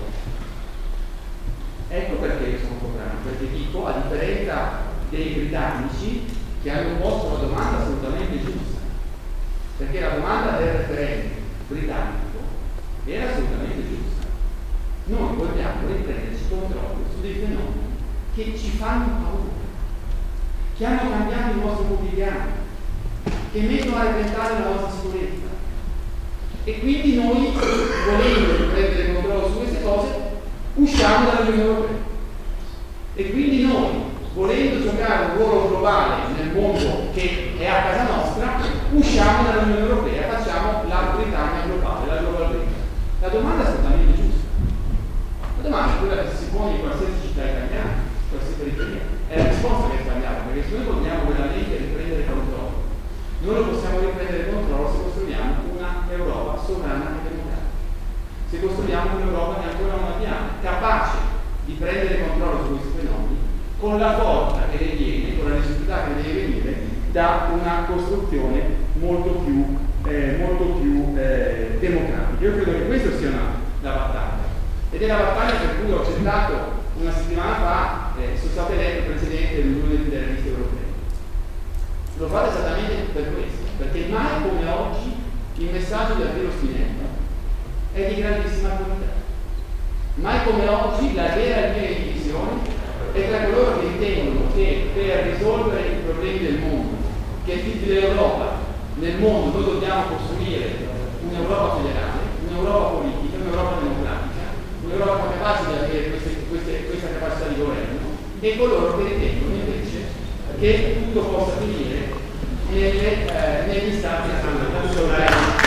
Ecco perché io sono sovrano, perché dico, a differenza dei britannici che hanno posto una domanda assolutamente giusta, perché la domanda del referendum britannico era assolutamente giusta. Noi vogliamo riprenderci controllo su dei fenomeni che ci fanno paura, che hanno cambiato il nostro quotidiano, che mettono a repentare la nostra sicurezza. E quindi noi, volendo riprendere controllo su queste cose, usciamo dall'Unione Europea. E quindi noi, volendo giocare un ruolo globale nel mondo che è a casa nostra, usciamo dall'Unione Europea, facciamo la Britannia globale, la global Britannia. La domanda è assolutamente giusta. La domanda è quella che si pone in qualsiasi città italiana, qualsiasi periferia. È la risposta che è sbagliata, perché se noi vogliamo veramente riprendere controllo, noi lo possiamo riprendere controllo se costruiamo una Europa sovrana e democratica. Se costruiamo un'Europa che ancora non abbiamo, capace di prendere controllo su questi fenomeni con con la forza che ne viene, con la necessità che ne deve venire da una costruzione molto più, eh, molto più eh, democratica. Io credo che questa sia una, la battaglia, ed è la battaglia per cui ho accettato una settimana fa, eh, sono stato eletto presidente dell'Unione dei Federalisti Europei. L'ho fatto esattamente per questo, perché mai come oggi il messaggio di Altiero Spinelli è di grandissima qualità. Mai come oggi la vera linea di divisione è tra coloro che ritengono che per risolvere i problemi del mondo, che è tutti dell'Europa, nel mondo noi dobbiamo costruire un'Europa federale, un'Europa politica, un'Europa democratica, un'Europa capace di avere queste, queste, questa capacità di governo, e coloro che ritengono invece che tutto possa finire nelle, eh, negli stati nazionali.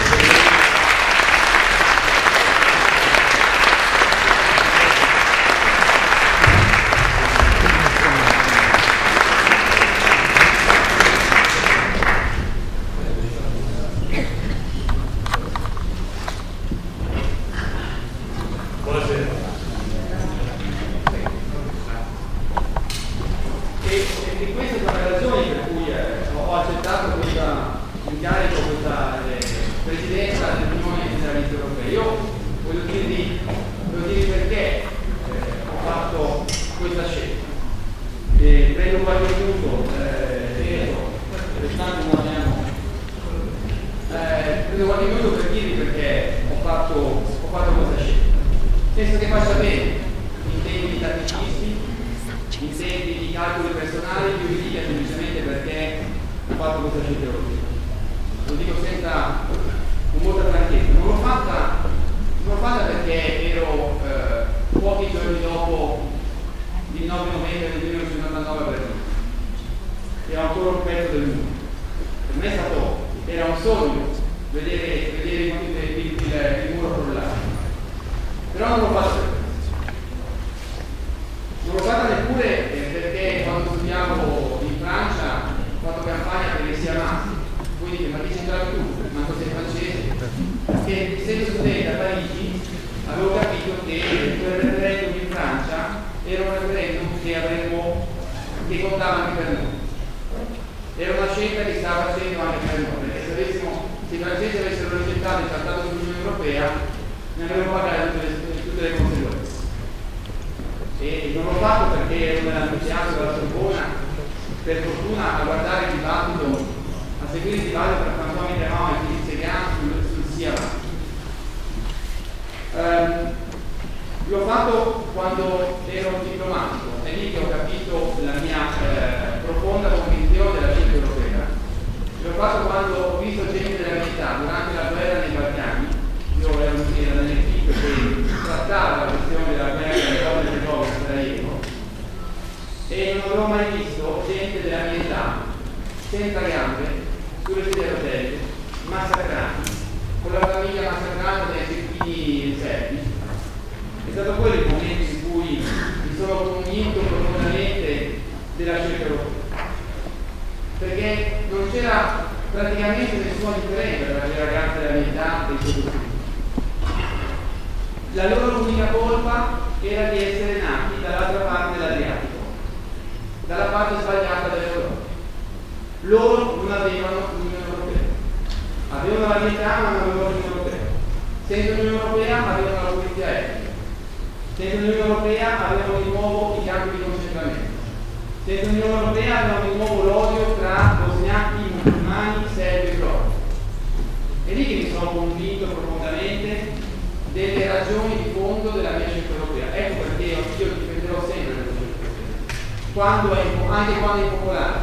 Quando è, anche quando è impopolare,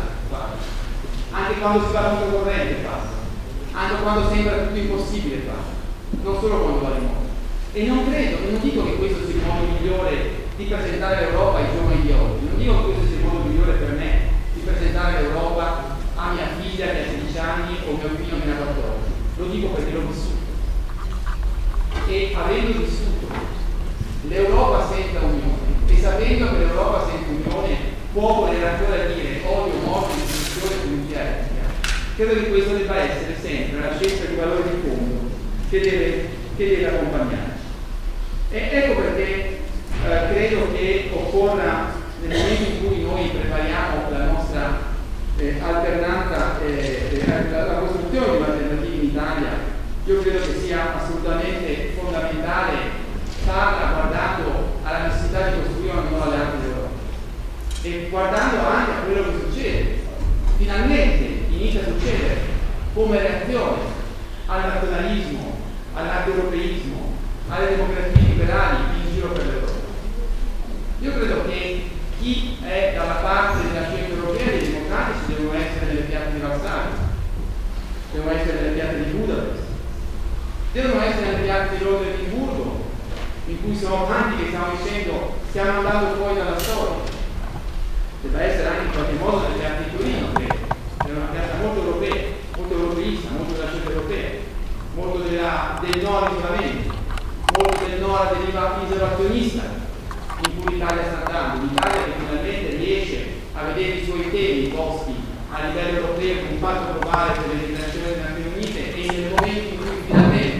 anche quando si va controcorrente, anche quando sembra tutto impossibile, non solo quando va di moda. E non credo, non dico che questo sia il modo migliore di presentare l'Europa ai giovani di oggi, non dico che questo sia il modo migliore per me di presentare l'Europa a mia figlia che ha sedici anni o mio figlio che ne ha quattordici, lo dico perché l'ho vissuto. E avendo vissuto l'Europa senza unione e sapendo che l'Europa senza unione può voler ancora dire odio, morte, distruzione, pulizia etnica, credo che questo debba essere sempre la scelta di valore di fondo che deve, che deve accompagnarci. E ecco perché eh, credo che occorra nel momento in cui noi prepariamo la nostra eh, alternanza, eh, la, la costruzione di un'alternativa in Italia, io credo che sia assolutamente fondamentale farla guardando alla necessità di costruire una nuova alleanza d'Europa e guardando anche a quello che succede. Finalmente inizia a succedere come reazione al nazionalismo, all'antieuropeismo, alle democrazie liberali in giro per l'Europa. Io credo che chi è dalla parte della scelta europea dei democratici devono essere nelle piazze di Varsavia, devono essere nelle piazze di Budapest, devono essere nelle piazze di Londra e di Edimburgo, in cui sono tanti che stiamo dicendo stiamo andando fuori dalla storia. Deve essere anche in qualche modo nelle piazze di Torino, che è una piazza molto europea, molto europeista, molto della scelta europea, molto della, del no all'isolamento, molto del no alla deriva isolazionista in cui l'Italia sta andando, l'Italia che finalmente riesce a vedere i suoi temi posti a livello europeo con un patto globale per le dichiarazioni delle Nazioni Unite, e nel momento in cui finalmente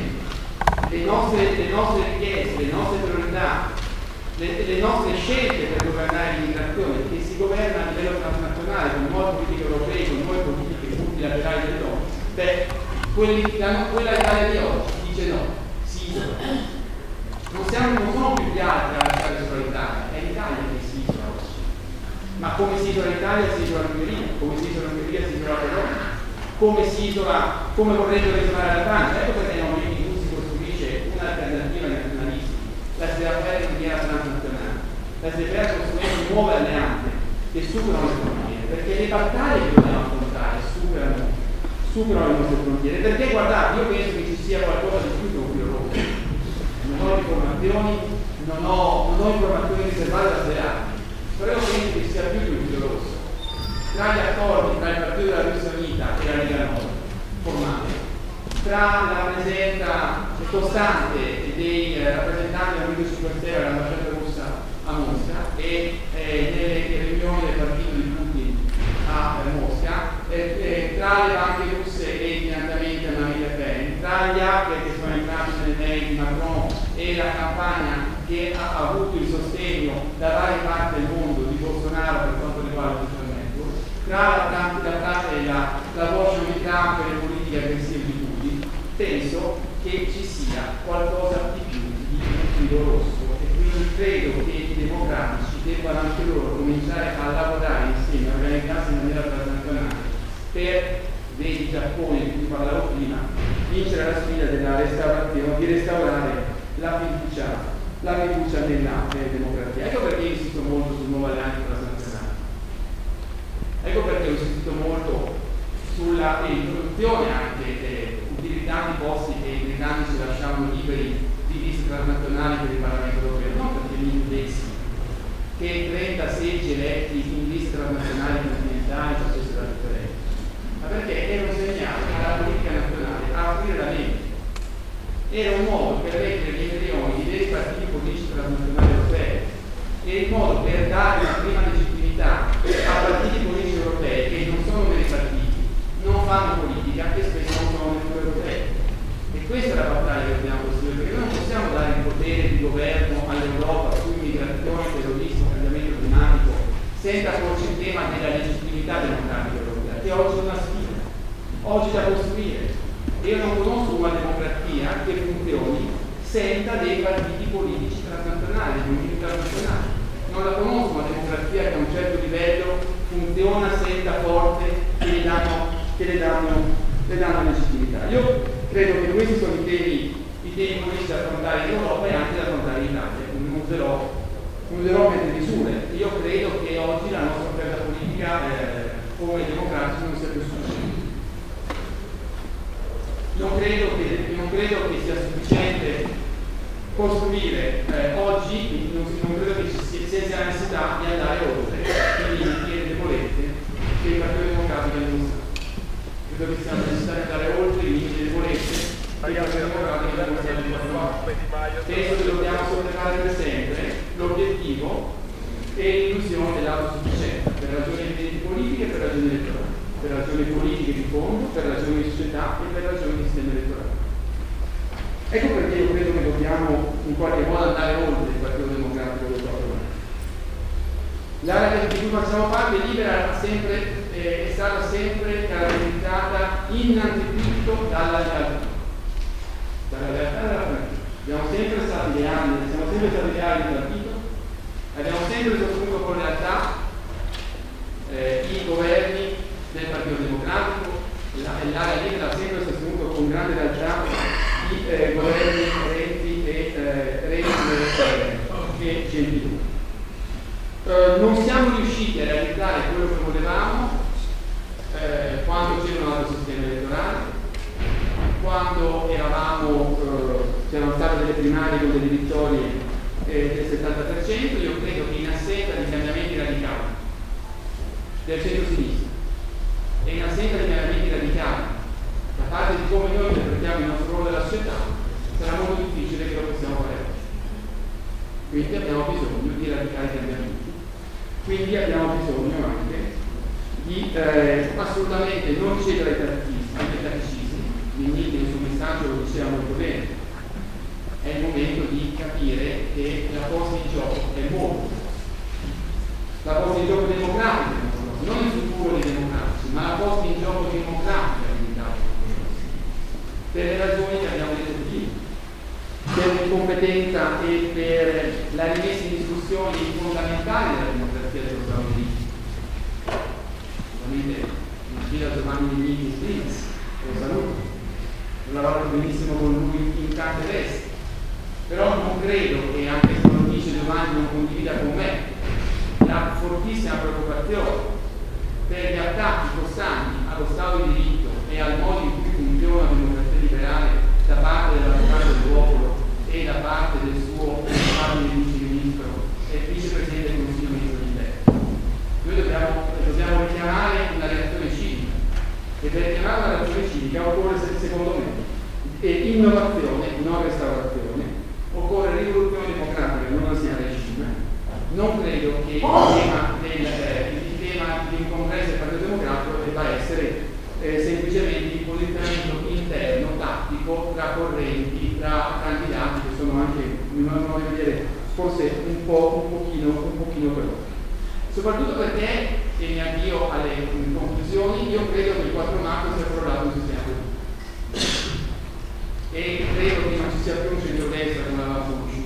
le nostre, le nostre richieste, le nostre priorità, le, le nostre scelte per governare l'immigrazione, che si governa a livello transnazionale con nuove politiche europee, con nuove politiche multilaterali dell'ONU, beh, quelli, la, quella Italia di oggi dice no, si isola. Non, siamo, non sono più gli altri a lasciare sopra l'Italia, è l'Italia che si isola oggi. Ma come si isola l'Italia si isola l'Ungheria, come si isola l'Ungheria si isola la Polonia, come si isola, come vorrebbero isolare la Francia. Ecco perché nel momento in cui si costruisce un'alternativa ai nazionalisti, la si deve fare in maniera transnazionale, la si deve fare costruendo nuove alleanze che superano le frontiere, perché le battaglie che dobbiamo affrontare superano, superano le nostre frontiere. Perché guardate, io penso che ci sia qualcosa di più che un filo rosso. Non ho informazioni, non ho, non ho informazioni riservate da Svegliati, però io penso che ci sia più che un filo rosso tra gli accordi tra il Partito della Russia Unita e la Lega Nord formati, tra la presenza costante dei eh, rappresentanti del Movimento cinque Stelle all'ambasciata russa a Mosca e eh, nelle riunioni del partito di Putin a eh, Mosca, eh, eh, tra le banche russe e i finanziamenti a Marine Le Pen, tra gli hacker che sono entrati nelle mail di Macron e la campagna che ha, ha avuto il sostegno da varie parti del mondo di Bolsonaro per quanto riguarda il social network, tra la parte della la Washington di Trump e le politiche aggressive di Putin, penso che ci sia qualcosa di più di un filo rosso, e quindi credo che i democratici debbano anche loro cominciare a lavorare insieme, a organizzarsi in maniera transnazionale per, vedi Giappone di cui parlavo prima, vincere la sfida della restaurazione, di restaurare la fiducia, la fiducia nella, nella democrazia. Ecco perché insisto molto sul nuovo alleanza transnazionale. Ecco perché ho insistito molto sulla introduzione anche eh, utilizzando i posti che i britannici lasciavano liberi di liste transnazionali per il Parlamento europeo, non perché mi pensi che trenta seggi eletti in liste transnazionali continentali facessero la differenza, ma perché era un segnale alla politica nazionale a aprire la mente, era un modo per mettere gli embrioni di veri partiti politici transnazionali europei, era il modo per dare una prima legittimità a partiti politici europei che non sono veri partiti, non fanno politica e spesso non sono neppure europei. E questa è la battaglia che dobbiamo costruire, perché noi non possiamo dare il potere di governo all'Europa su immigrazione, terrorismo, cambiamento climatico, senza porci il tema della legittimità democratica europea, che oggi è una sfida, oggi da costruire. Io non conosco una democrazia che funzioni senza dei partiti politici transnazionali, dei movimenti transnazionali. Non la conosco una democrazia che a un certo livello funziona senza forze che le danno, che le danno, le danno legittimità. Io credo che questi sono i temi, i temi politici da affrontare in Europa e anche da affrontare in Italia. Non userò, non userò queste misure. Io credo che oggi la nostra offerta politica eh, come democratici non sia più sufficiente. Non credo che, non credo che sia sufficiente costruire eh, oggi, non, non credo che ci sia la necessità di andare oltre i limiti e le debolezze che il Partito Democratico ha dimostrato. Credo che sia la necessità di andare oltre i limiti e le debolezze che il Partito Democratico ha dimostrato. Penso che dobbiamo sottolineare per sempre l'obiettivo e l'illusione dell'autosufficienza per ragioni evidenti politiche e per ragioni elettorali, per ragioni politiche di fondo, per ragioni di società e per ragioni di sistema elettorale. Ecco perché io credo che dobbiamo in qualche modo andare oltre il Partito Democratico del proprio governo. La cui facciamo parte, Libera ha sempre, eh, è stata sempre caratterizzata innanzitutto dalla lealtà. Dalla lealtà della partita. Abbiamo sempre stati leali, siamo sempre stati leali al partito, abbiamo sempre sostenuto con lealtà eh, i governi del Partito Democratico, l'area Libera ha sempre sostenuto con grande lealtà i eh, governi Renzi e eh, Renzi e Gentiloni. Uh, non siamo riusciti a realizzare quello che volevamo eh, quando c'era un altro sistema elettorale, quando eravamo, uh, c'erano state delle primarie con delle vittorie eh, del settanta per cento. Io credo che in assenza di cambiamenti radicali del centro-sinistra e in assenza di cambiamenti radicali da parte di come noi interpretiamo il nostro ruolo della società, sarà molto difficile che lo possiamo fare oggi. Quindi abbiamo bisogno di radicali cambiamenti. Quindi abbiamo bisogno anche di eh, assolutamente non cedere ai tatticismi, ai tatticismi. Vigniti nel suo messaggio lo diceva molto bene. È il momento di capire che la posta in gioco è molto. La posta in gioco democratica, non il futuro dei democratici, ma la posta in gioco democratica dell'Italia. Per le ragioni che abbiamo detto prima, per l'incompetenza e per la rimessa in discussione fondamentali della democrazia dello Stato di diritto. Ovviamente non sfida Giovanni Vigniti Strizz, lo saluto, ho lavorato benissimo con lui in tante vesti, però non credo che, anche se lo dice Giovanni, non condivida con me la fortissima preoccupazione per gli attacchi costanti allo Stato di diritto e al modo in cui funziona la democrazia liberale da parte dell'avvocato del popolo e da parte del suo vice ministro e vicepresidente del Consiglio ministro dell'Interno. Noi dobbiamo, dobbiamo richiamare una reazione civica, e per richiamare una reazione civica occorre, secondo me, innovazione, non restaurazione, occorre rivoluzione democratica, non sia regime. Non credo che il tema del eh, il tema del congresso del Partito Democratico debba essere eh, semplicemente il posizionamento interno, tattico, tra correnti, tra candidati che sono anche, mi fanno vedere, forse un po' un pochino, un pochino veloci. Soprattutto perché, e mi avvio alle conclusioni, io credo che il quattro marzo sia crollato un sistema politico. E credo che non ci sia più un centrodestra come l'avevamo conosciuto.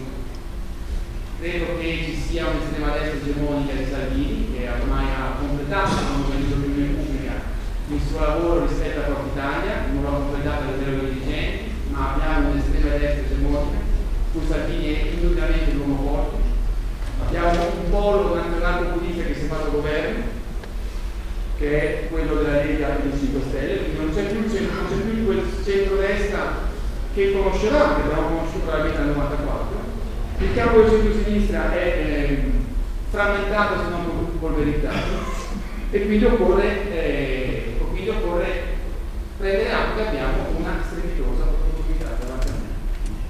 Credo che ci sia un'estrema destra egemonica di Salvini, che ormai ha completato il movimento dell'opinione pubblica il suo lavoro rispetto a Forza Italia, non l'ha completato a livello di dirigenti, ma abbiamo un'estrema destra egemonica, cui Salvini è indubbiamente l'uomo forte. Abbiamo un polo nazionale-populista che si è fatto governo, che è quello della Lega e dei cinque Stelle, quindi non c'è più, non c'è più quel centro-destra che conoscevamo, che abbiamo conosciuto probabilmente nel novantaquattro. Il campo del centro-sinistra è eh, frammentato se non polverizzato, e quindi occorre, eh, quindi occorre prendere atto che abbiamo una strepitosa opportunità davanti a noi.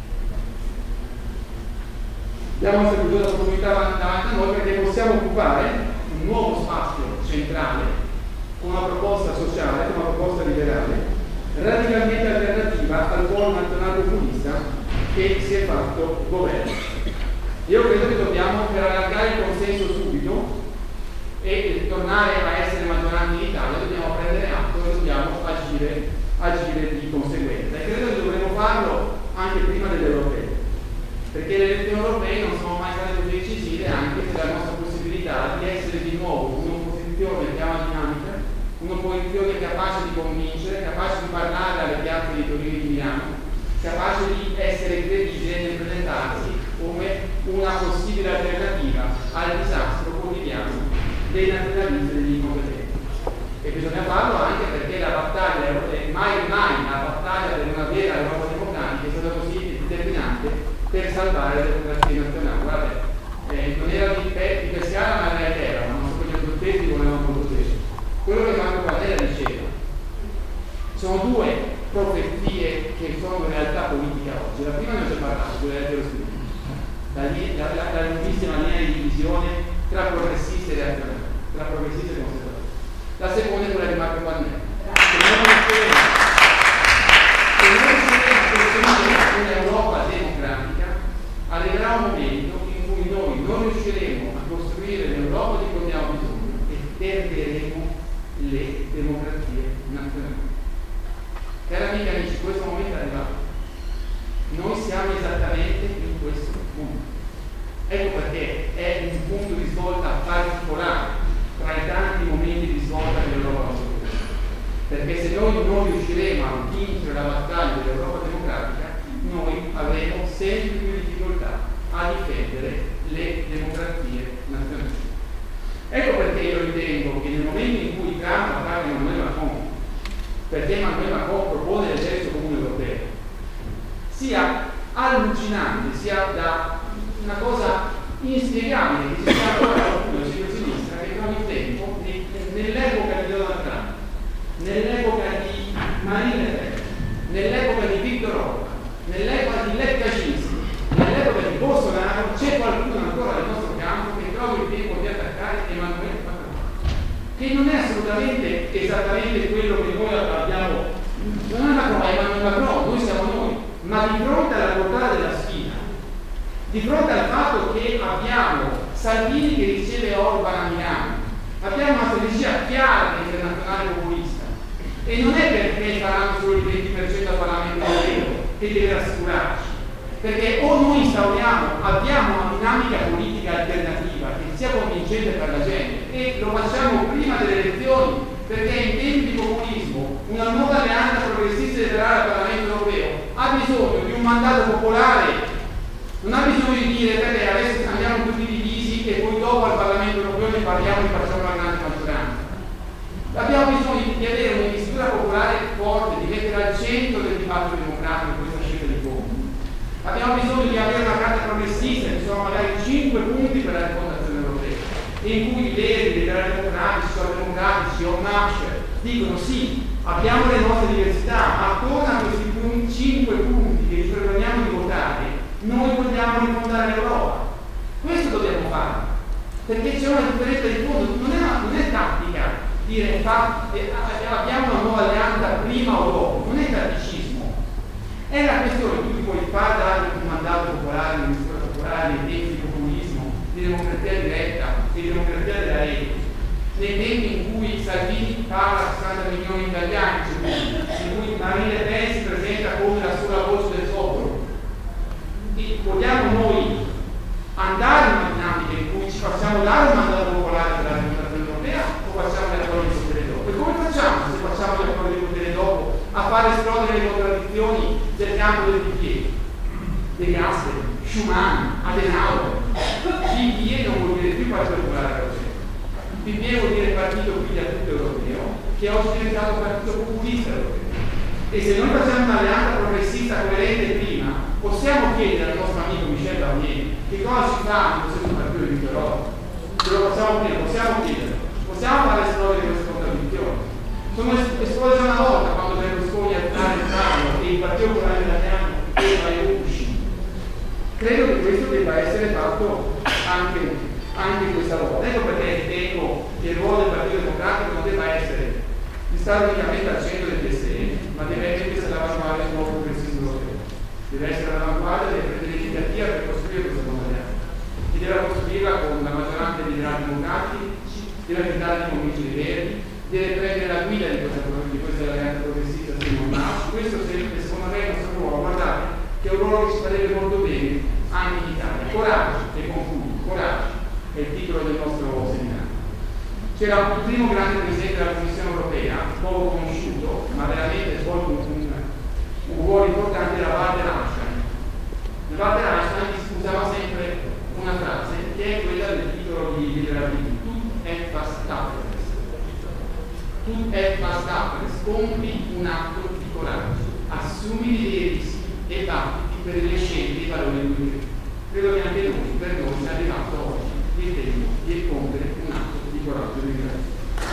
Abbiamo una strepitosa opportunità davanti a noi perché possiamo occupare un nuovo spazio centrale con una proposta sociale, con una proposta liberale, radicalmente alternativa al polo nazionale populista che si è fatto governo. Io credo che dobbiamo, per allargare il consenso subito e tornare a essere maggioranza in Italia, dobbiamo prendere atto e dobbiamo agire, agire di conseguenza. E credo che dovremo farlo anche prima delle europee, perché le elezioni europee non sono mai state così decisive, anche se la nostra possibilità di essere di nuovo un'opposizione che ha una dinamica, un'opposizione capace di convincere, capace di parlare alle piazze di Torino e di Milano, capace di essere credibile nel presentarsi come una possibile alternativa al disastro quotidiano dei nazionalisti e degli incompetenti. E bisogna farlo anche perché la battaglia, mai mai la battaglia per una vera Europa democratica è stata così determinante per salvare le democrazie nazionali. Guardate, eh, non era di, Pe- di Pescara ma era terra, ma non so che gli stessi volevano molto spesso. Quello che Marco Pannella diceva, sono due profezie che sono in realtà politica oggi. La prima non si è parlato, quella dello studio. La, la, la, la lunghissima linea di divisione tra progressisti e reazionari, tra progressisti e conservatori. La seconda è quella di Marco Pannella. Se noi riusciremo a costruire un'Europa democratica, arriverà un momento in cui noi non riusciremo a costruire l'Europa di cui abbiamo bisogno, Noi siamo esattamente in questo punto. Ecco perché è un punto di svolta particolare tra i tanti momenti di svolta dell'Europa nostra. Perché se noi non riusciremo a vincere la battaglia dell'Europa democratica, noi avremo sempre più difficoltà a difendere le democrazie nazionali. Ecco perché io ritengo che nel momento in cui Trump attacca Emmanuel Macron, perché Emmanuel Macron propone l'esercito comune europeo, sia allucinante, sia da una cosa inspiegabile che si sia ancora qualcuno del centro-sinistra che trovi il tempo nell'epoca di Donald Trump, nell'epoca di Marine Le Pen, nell'epoca di Viktor Orban, nell'epoca di Lech Kaczynski, nell'epoca di Bolsonaro, c'è qualcuno ancora nel nostro campo che trovi il tempo di attaccare Emmanuel Macron, che non è assolutamente esattamente quello che noi abbiamo, non è Macron, è Emmanuel Macron, noi siamo noi, ma di fronte alla portata della sfida, di fronte al fatto che abbiamo Salvini che riceve Orban a Milano, abbiamo una strategia chiara internazionale populista, e non è perché faranno solo il venti per cento al Parlamento europeo che deve rassicurarci, perché o noi instauriamo, abbiamo una dinamica politica alternativa che sia convincente per la gente, e lo facciamo prima delle elezioni, perché in tempi di populismo una nuova alleanza progressista liberale al Parlamento europeo ha bisogno di un mandato popolare, non ha bisogno di dire perché adesso andiamo tutti divisi e poi dopo al Parlamento europeo ne parliamo e facciamo una grande maggioranza. Abbiamo bisogno di avere un'investitura popolare forte, di mettere al centro del dibattito democratico questa scelta di fondi. Abbiamo bisogno di avere una carta progressista, che sono magari cinque punti per la rifondazione europea, in cui i veri, i liberali democratici, i democratici o Nasher dicono sì, abbiamo le nostre diversità, ma attorno a questi punti, cinque punti che ci proponiamo di votare, noi vogliamo rifondare l'Europa. Questo dobbiamo fare, perché c'è una differenza di fondo, non è, una, non è tattica dire fa, eh, abbiamo una nuova alleanza prima o dopo, non è tatticismo, è la questione che tu puoi fare dare un mandato popolare, un'investitura popolare, nei tempi di populismo, di democrazia diretta e di democrazia della rete, nei tempi in cui Salvini parla a sessanta milioni di italiani, in cui Marine Le Pen si presenta come la sola voce del popolo. E vogliamo noi andare in una dinamica in cui ci facciamo dare un mandato popolare per la democrazia europea o facciamo le accordi di potere dopo? E come facciamo se facciamo le accordi di potere dopo a far esplodere le contraddizioni del campo del P P E, De Gasperi, Schumann, Adenauer? P P E non vuol dire più Partito Popolare Europeo, P P E vuol dire partito figlia tutto europeo, che oggi è diventato partito populista europeo. E se noi facciamo un'alleanza progressista coerente prima, possiamo chiedere al nostro amico Michel Barnier che cosa si fa nello stesso partito di Europa. Ce lo possiamo chiedere, possiamo chiedere, possiamo fare esplodere queste contraddizioni. Sono esplose una volta quando Berlusconi alzare il tavolo e il Partito Popolare Italiano chiedeva ai usci. Credo che questo debba essere fatto anche, anche questa volta. Ecco perché ritengo che il ruolo del Partito Democratico non debba essere di stare unicamente al centro del P S E, ma deve essere all'avanguardia del nuovo progressismo europeo. Deve essere all'avanguardia delle prese l'iniziativa per costruire questa nuova alleanza. Si deve costruirla con la maggioranza dei liberali democratici, deve tentare di convincere i verdi, deve prendere la guida di questa, di questa alleanza progressista Simon March. Questo secondo me è il nostro ruolo. Guardate che è un ruolo che ci farebbe molto bene anche in Italia. Coraggio, e concludo, coraggio è il titolo del nostro seminario. C'era il primo grande presidente della Commissione Europea, poco conosciuto, ma veramente svolto un, un, un ruolo importante, era Walter Einstein. Walter Einstein usava sempre una frase che è quella del titolo di Liberalismo: Tut etwas Tapferes. Tut etwas Tapferes, compi un atto di coraggio, assumi dei rischi e battiti per le scelte e i valori di cui credo che anche noi, per noi, sia arrivato oggi il tempo di compiere un atto di coraggio. Di grazie.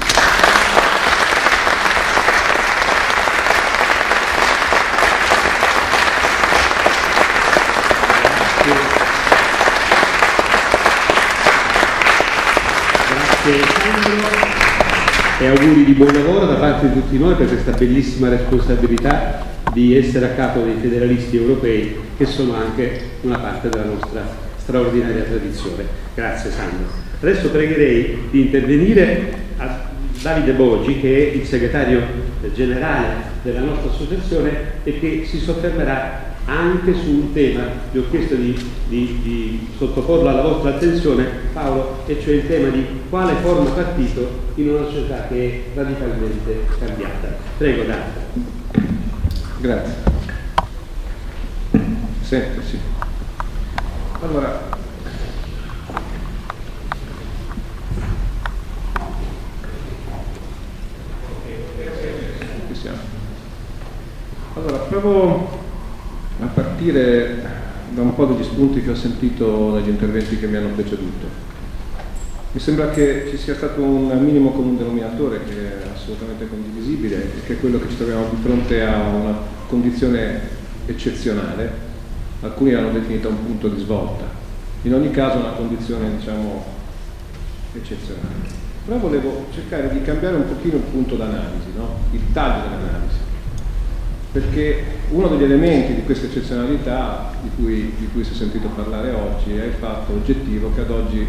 Grazie Sandro e auguri di buon lavoro da parte di tutti noi per questa bellissima responsabilità di essere a capo dei federalisti europei, che sono anche una parte della nostra straordinaria tradizione. Grazie Sandro. Adesso pregherei di intervenire a Davide Boggi, che è il segretario generale della nostra associazione e che si soffermerà anche su un tema, vi ho chiesto di, di, di sottoporlo alla vostra attenzione, Paolo, e cioè il tema di quale forma partito in una società che è radicalmente cambiata. Prego, Dante. Grazie. Sento, sì. Allora, allora provo a partire da un po' degli spunti che ho sentito negli interventi che mi hanno preceduto. Mi sembra che ci sia stato un minimo comune denominatore che è assolutamente condivisibile, che è quello che ci troviamo di fronte a una condizione eccezionale. Alcuni l'hanno definita un punto di svolta, in ogni caso una condizione, diciamo, eccezionale. Però volevo cercare di cambiare un pochino il punto d'analisi, no? Il taglio dell'analisi, perché uno degli elementi di questa eccezionalità di cui, di cui si è sentito parlare oggi è il fatto oggettivo che ad oggi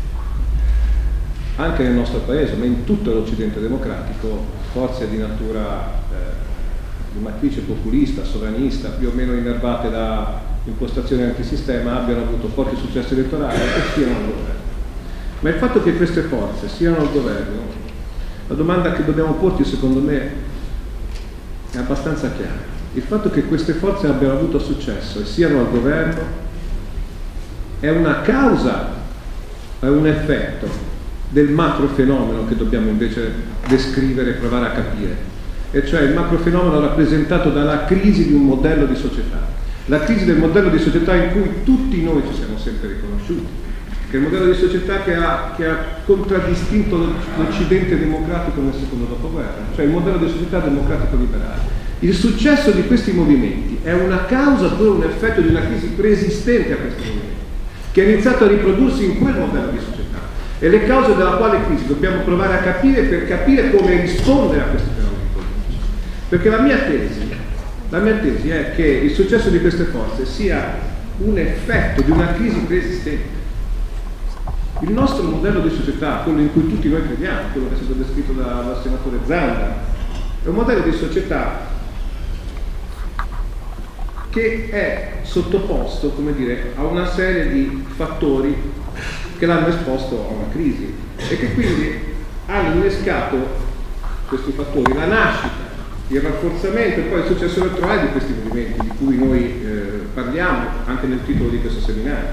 anche nel nostro paese, ma in tutto l'Occidente democratico, forze di natura eh, di matrice populista, sovranista, più o meno innervate da impostazioni antisistema, abbiano avuto forti successi elettorali e siano al governo. Ma il fatto che queste forze siano al governo, la domanda che dobbiamo porci secondo me è abbastanza chiara. Il fatto che queste forze abbiano avuto successo e siano al governo è una causa, è un effetto del macro fenomeno che dobbiamo invece descrivere e provare a capire, e cioè il macro fenomeno rappresentato dalla crisi di un modello di società, la crisi del modello di società in cui tutti noi ci siamo sempre riconosciuti, che è il modello di società che ha, che ha contraddistinto l'Occidente democratico nel secondo dopoguerra, cioè il modello di società democratico-liberale. Il successo di questi movimenti è una causa, pure un effetto di una crisi preesistente a questi movimenti, che ha iniziato a riprodursi in quel modello di società. E le cause della quale crisi dobbiamo provare a capire per capire come rispondere a questi fenomeni politici. Perché la mia tesi, la mia tesi è che il successo di queste forze sia un effetto di una crisi preesistente. Il nostro modello di società, quello in cui tutti noi crediamo, quello che è stato descritto da, dal senatore Zanda, è un modello di società che è sottoposto, come dire, a una serie di fattori che l'hanno esposto a una crisi e che quindi hanno innescato questi fattori, la nascita, il rafforzamento e poi il successo elettorale di questi movimenti di cui noi eh, parliamo anche nel titolo di questo seminario.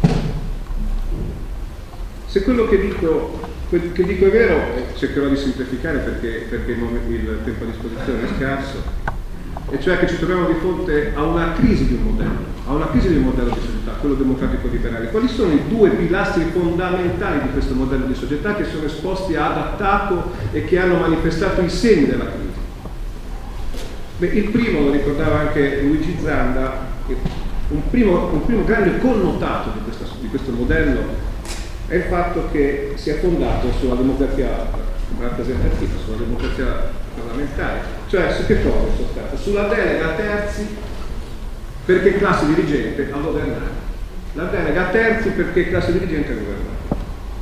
Se quello che dico, che dico è vero, cercherò di semplificare perché, perché il, il tempo a disposizione è scarso, e cioè che ci troviamo di fronte a una crisi di un modello, a una crisi di un modello di società, quello democratico-liberale. Quali sono i due pilastri fondamentali di questo modello di società che sono esposti ad attacco e che hanno manifestato i segni della crisi? Beh, il primo, lo ricordava anche Luigi Zanda, un primo, un primo grande connotato di, questa, di questo modello è il fatto che si è fondato sulla democrazia rappresentativa, sulla democrazia parlamentare, cioè su che cosa è sostanza? Sulla delega a terzi perché classe dirigente a governare, la delega a terzi perché classe dirigente a governare.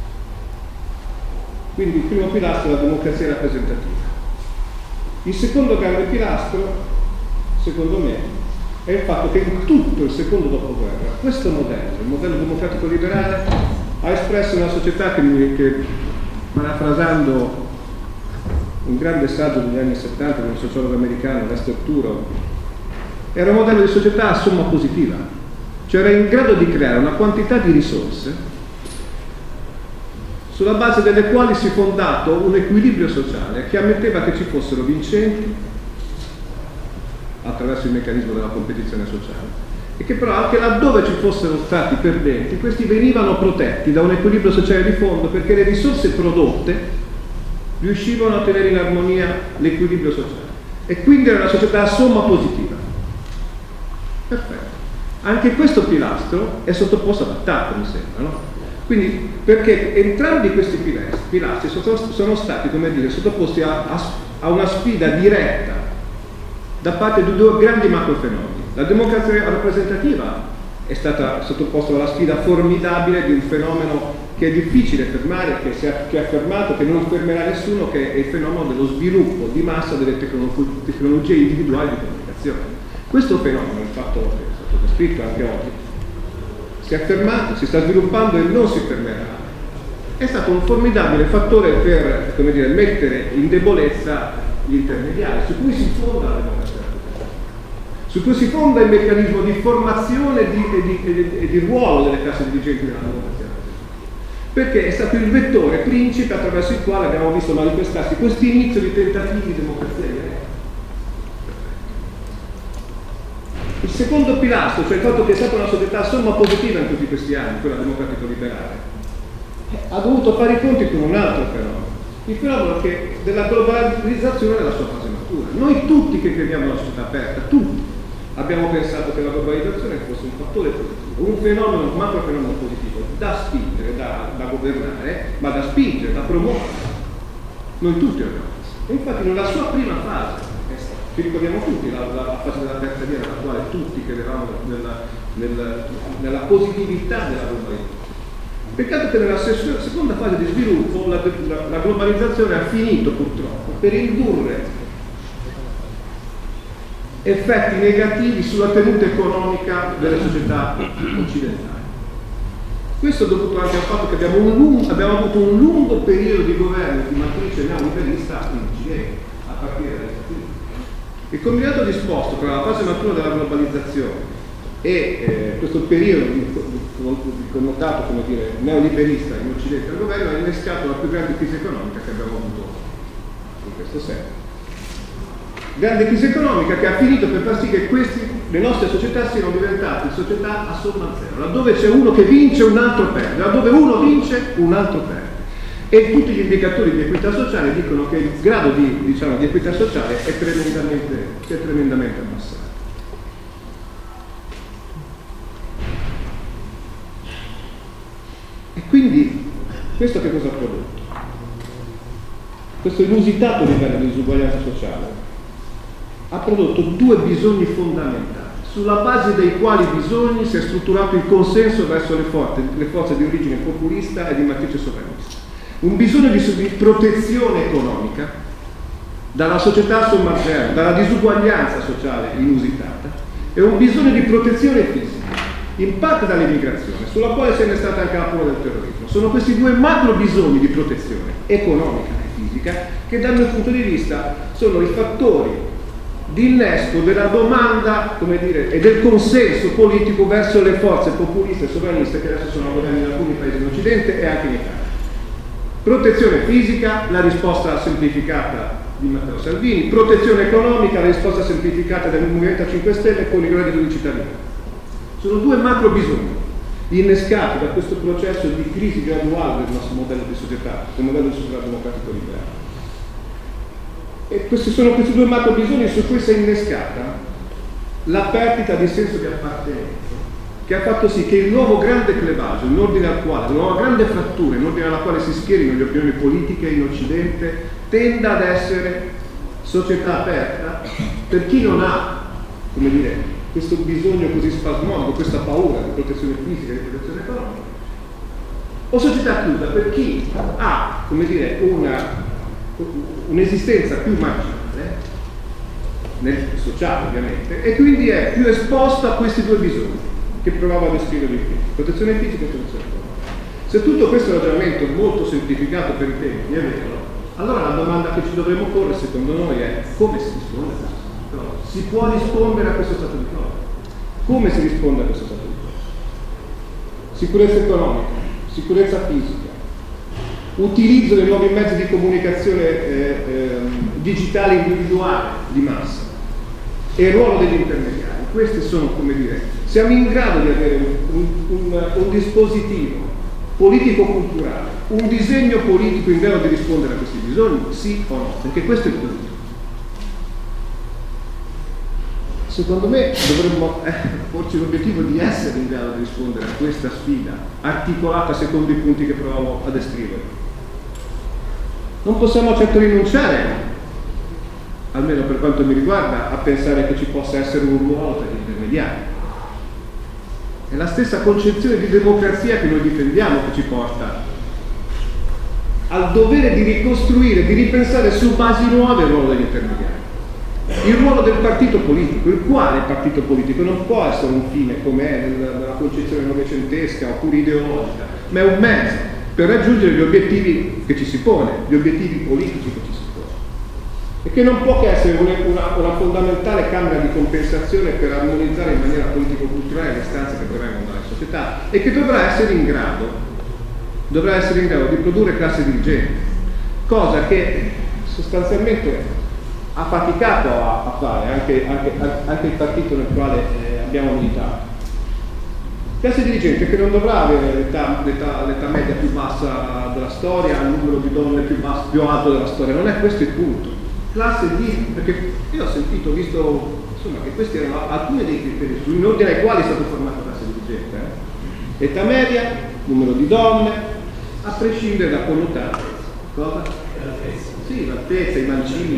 Quindi il primo pilastro è la democrazia rappresentativa. Il secondo grande pilastro, secondo me, è il fatto che in tutto il secondo dopoguerra questo modello, il modello democratico liberale, ha espresso una società che, che parafrasando un grande saggio degli anni settanta di un sociologo americano, Lester Turo, era un modello di società a somma positiva, cioè era in grado di creare una quantità di risorse sulla base delle quali si è fondato un equilibrio sociale che ammetteva che ci fossero vincenti attraverso il meccanismo della competizione sociale e che però anche laddove ci fossero stati perdenti, questi venivano protetti da un equilibrio sociale di fondo perché le risorse prodotte riuscivano a tenere in armonia l'equilibrio sociale e quindi era una società a somma positiva. Perfetto. Anche questo pilastro è sottoposto ad attacco, mi sembra, no? Quindi, perché entrambi questi pilastri sono stati, come dire, sottoposti a, a, a una sfida diretta da parte di due grandi macrofenomeni. La democrazia rappresentativa è stata sottoposta alla sfida formidabile di un fenomeno che è difficile fermare, che, si è, che è affermato, che non fermerà nessuno, che è il fenomeno dello sviluppo di massa delle tecnologie individuali di comunicazione. Questo fenomeno, il fatto stato scritto anche oggi, si è affermato, si sta sviluppando e non si fermerà. È stato un formidabile fattore per, come dire, mettere in debolezza gli intermediari, su cui si fonda la democrazia, su cui si fonda il meccanismo di formazione di, e, di, e, di, e di ruolo delle classi dirigenti della democrazia, perché è stato il vettore principe attraverso il quale abbiamo visto manifestarsi questo inizio di tentativi di democrazia diretta. Il secondo pilastro, cioè il fatto che è stata una società somma positiva in tutti questi anni, quella democratico-liberale, ha dovuto fare i conti con un altro fenomeno, il fenomeno che della globalizzazione della sua fase matura. Noi tutti che crediamo nella società aperta, tutti, abbiamo pensato che la globalizzazione fosse un fattore positivo, un fenomeno, un macro fenomeno positivo, da spingere, da, da governare, ma da spingere, da promuovere. Noi tutti abbiamo pensato. E infatti nella sua prima fase, ci ricordiamo tutti la, la, la fase della terza via nella quale tutti credevamo nella, nella, nella positività della globalizzazione. Peccato che nella seconda fase di sviluppo la, la, la globalizzazione ha finito purtroppo per indurre effetti negativi sulla tenuta economica delle società occidentali. Questo è dovuto anche al fatto che abbiamo, un lungo, abbiamo avuto un lungo periodo di governo di matrice neoliberista in Occidente, a partire dagli Stati Uniti. Il combinato disposto tra la fase matura della globalizzazione e eh, questo periodo di, di, di connotato, come dire, neoliberista in Occidente al governo ha innescato la più grande crisi economica che abbiamo avuto in questo secolo. Grande crisi economica che ha finito per far sì che questi, le nostre società siano diventate società a somma zero, laddove c'è uno che vince un altro perde, laddove uno vince un altro perde. E tutti gli indicatori di equità sociale dicono che il grado di, diciamo, di equità sociale è tremendamente, è tremendamente abbassato. E quindi questo che cosa ha prodotto? Questo inusitato livello di disuguaglianza sociale ha prodotto due bisogni fondamentali, sulla base dei quali bisogni si è strutturato il consenso verso le forze, le forze di origine populista e di matrice sovranista. Un bisogno di, di protezione economica dalla società somma zero, dalla disuguaglianza sociale inusitata, e un bisogno di protezione fisica, in parte dall'immigrazione, sulla quale si è innestata anche la paura del terrorismo. Sono questi due macro bisogni di protezione economica e fisica che dal mio punto di vista sono i fattori di innesco della domanda, come dire, e del consenso politico verso le forze populiste e sovraniste che adesso sono a governo in alcuni paesi in Occidente e anche in Italia. Protezione fisica, la risposta semplificata di Matteo Salvini; protezione economica, la risposta semplificata del Movimento cinque Stelle con il reddito di cittadinanza. Sono due macro bisogni innescati da questo processo di crisi graduale del nostro modello di società, del modello di società democratico liberale. E questi sono questi due macro bisogni su cui si è innescata la perdita di senso di appartenenza, che ha fatto sì che il nuovo grande clevaggio, in ordine al quale, la nuova grande frattura, in ordine alla quale si schierino le opinioni politiche in Occidente, tenda ad essere società aperta per chi non ha, come dire, questo bisogno così spasmodico, questa paura di protezione fisica e di protezione economica, o società chiusa per chi ha, come dire, una un'esistenza più marginale, nel sociale ovviamente, e quindi è più esposta a questi due bisogni che provavo a descrivere prima, protezione fisica e protezione economica. Se tutto questo ragionamento molto semplificato per i tempi è vero, allora la domanda che ci dovremmo porre secondo noi è: come si risponde a questo stato di cose? Si può rispondere a questo stato di cose? Come si risponde a questo stato di cose? Sicurezza economica, sicurezza fisica, utilizzo dei nuovi mezzi di comunicazione eh, eh, digitali individuali di massa e il ruolo degli intermediari. Questi sono, come dire, siamo in grado di avere un, un, un dispositivo politico-culturale, un disegno politico in grado di rispondere a questi bisogni, sì o no? Perché questo è il punto. Secondo me dovremmo eh, porci l'obiettivo di essere in grado di rispondere a questa sfida articolata secondo i punti che provavo a descrivere. Non possiamo certo rinunciare, almeno per quanto mi riguarda, a pensare che ci possa essere un ruolo per gli intermediari. È la stessa concezione di democrazia che noi difendiamo che ci porta al dovere di ricostruire, di ripensare su basi nuove il ruolo degli intermediari. il ruolo del partito politico, il quale partito politico non può essere un fine come è nella concezione novecentesca oppure ideologica, ma è un mezzo per raggiungere gli obiettivi che ci si pone, gli obiettivi politici che ci si pone, e che non può che essere una, una, una fondamentale camera di compensazione per armonizzare in maniera politico-culturale le istanze che provengono dalla società, e che dovrà essere in grado, dovrà essere in grado di produrre classe dirigente, cosa che sostanzialmente ha faticato a, a fare anche, anche, anche il partito nel quale eh, abbiamo militato. Classe dirigente che non dovrà avere l'età, l'età, l'età media più bassa della storia, il numero di donne più, basso, più alto della storia, non è questo il punto. Classe di, perché io ho sentito, ho visto insomma, che questi erano alcuni dei criteri in ordine ai quali è stata formata la classe dirigente. Eh? Età media, numero di donne, a prescindere da connotare. Cosa? Sì, l'altezza, i mancini.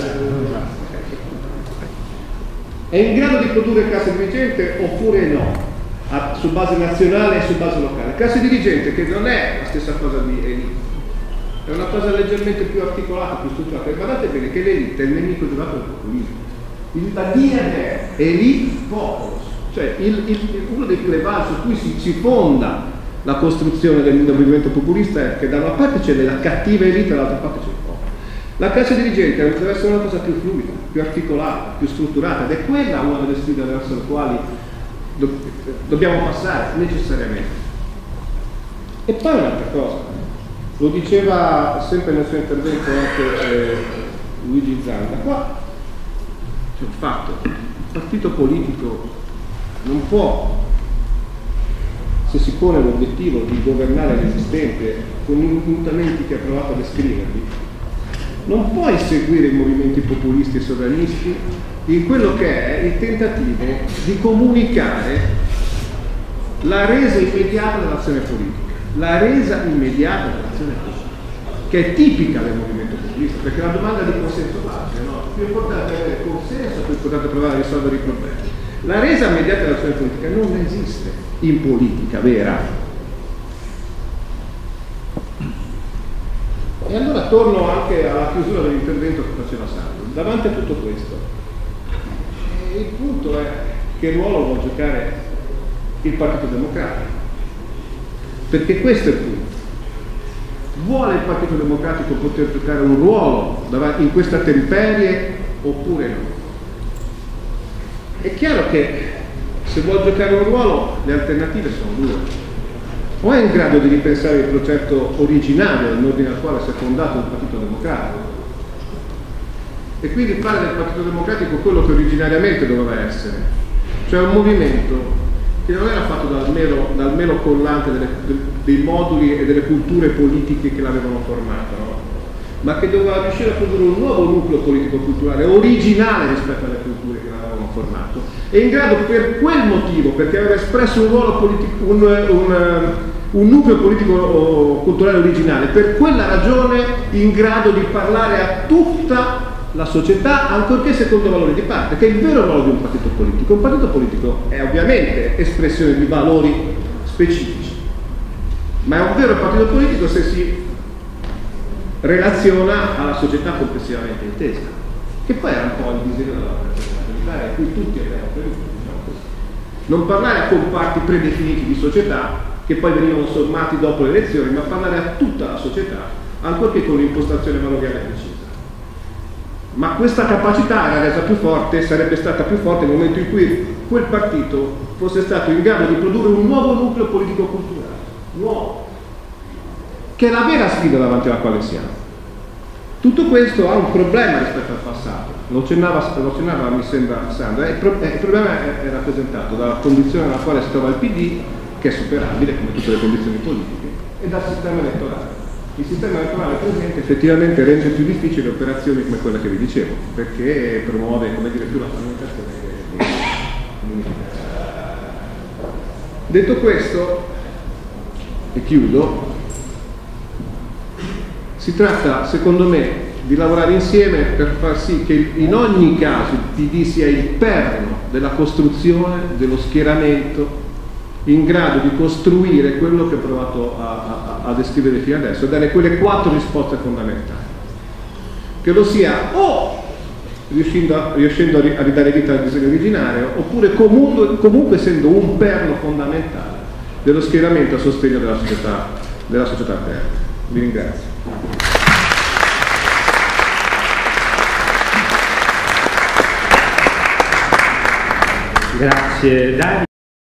È in grado di produrre classe dirigente oppure no? A, su base nazionale e su base locale. Classe dirigente che non è la stessa cosa di elite, è una cosa leggermente più articolata, più strutturata. E guardate bene che l'elite è il nemico giurato del populismo. Il, la D N A è elite popolo, cioè il, il, uno dei pilevali su cui si, si fonda la costruzione del, del movimento populista è che da una parte c'è la cattiva elite e dall'altra parte c'è il popolo. La classe dirigente deve essere una cosa più fluida, più articolata, più strutturata, ed è quella una delle sfide verso le quali do, dobbiamo passare necessariamente. E poi un'altra cosa, lo diceva sempre nel suo intervento anche eh, Luigi Zanda, qua c'è un fatto: il partito politico non può, se si pone l'obiettivo di governare l'esistente con i mutamenti che ha provato a descrivervi, non può inseguire i movimenti populisti e sovranisti in quello che è il tentativo di comunicare la resa immediata dell'azione politica, la resa immediata dell'azione politica, che è tipica del movimento populista, perché la domanda di consenso facile, no? Più importante è avere consenso, più importante provare a risolvere i problemi. La resa immediata dell'azione politica non esiste in politica vera. E allora torno anche alla chiusura dell'intervento che faceva Sandro. Davanti a tutto questo, il punto è che ruolo vuole giocare il Partito Democratico, perché questo è il punto. Vuole il Partito Democratico poter giocare un ruolo in questa temperie oppure no? È chiaro che se vuole giocare un ruolo le alternative sono due: o è in grado di ripensare il progetto originario in ordine al quale si è fondato il Partito Democratico e quindi fare del Partito Democratico quello che originariamente doveva essere, cioè un movimento che non era fatto dal mero, dal mero collante delle, dei moduli e delle culture politiche che l'avevano formato, no? Ma che doveva riuscire a produrre un nuovo nucleo politico-culturale originale rispetto alle culture che l'avevano formato, e in grado per quel motivo, perché aveva espresso un ruolo politico, un, un, un nucleo politico-culturale originale, per quella ragione in grado di parlare a tutta la società, ancorché secondo valori di parte, che è il vero ruolo di un partito politico. Un partito politico è ovviamente espressione di valori specifici, ma è un vero partito politico se si relaziona alla società complessivamente intesa, che poi era un po' il disegno della rappresentatività, a cui tutti abbiamo creduto, diciamo così. Non parlare a comparti predefiniti di società che poi venivano sommati dopo le elezioni, ma parlare a tutta la società, ancorché con un'impostazione valoriale precisa. Ma questa capacità era resa più forte, sarebbe stata più forte nel momento in cui quel partito fosse stato in grado di produrre un nuovo nucleo politico-culturale, nuovo, che è la vera sfida davanti alla quale siamo. Tutto questo ha un problema rispetto al passato, lo accennava, lo accennava mi sembra Sandra, il, pro, eh, il problema è, è rappresentato dalla condizione nella quale si trova il P D, che è superabile come tutte le condizioni politiche, e dal sistema elettorale. Il sistema elettorale presente effettivamente rende più difficili operazioni come quella che vi dicevo, perché promuove, come dire, più la frammentazione che l'unificazione. Detto questo, e chiudo, si tratta, secondo me, di lavorare insieme per far sì che in ogni caso il P D sia il perno della costruzione dello schieramento in grado di costruire quello che ho provato a, a, a descrivere fino adesso, dare quelle quattro risposte fondamentali, che lo sia o riuscendo a, riuscendo a ridare vita al disegno originario, oppure comunque, comunque essendo un perno fondamentale dello schieramento a sostegno della società, della società aperta. Vi ringrazio. Grazie Dario.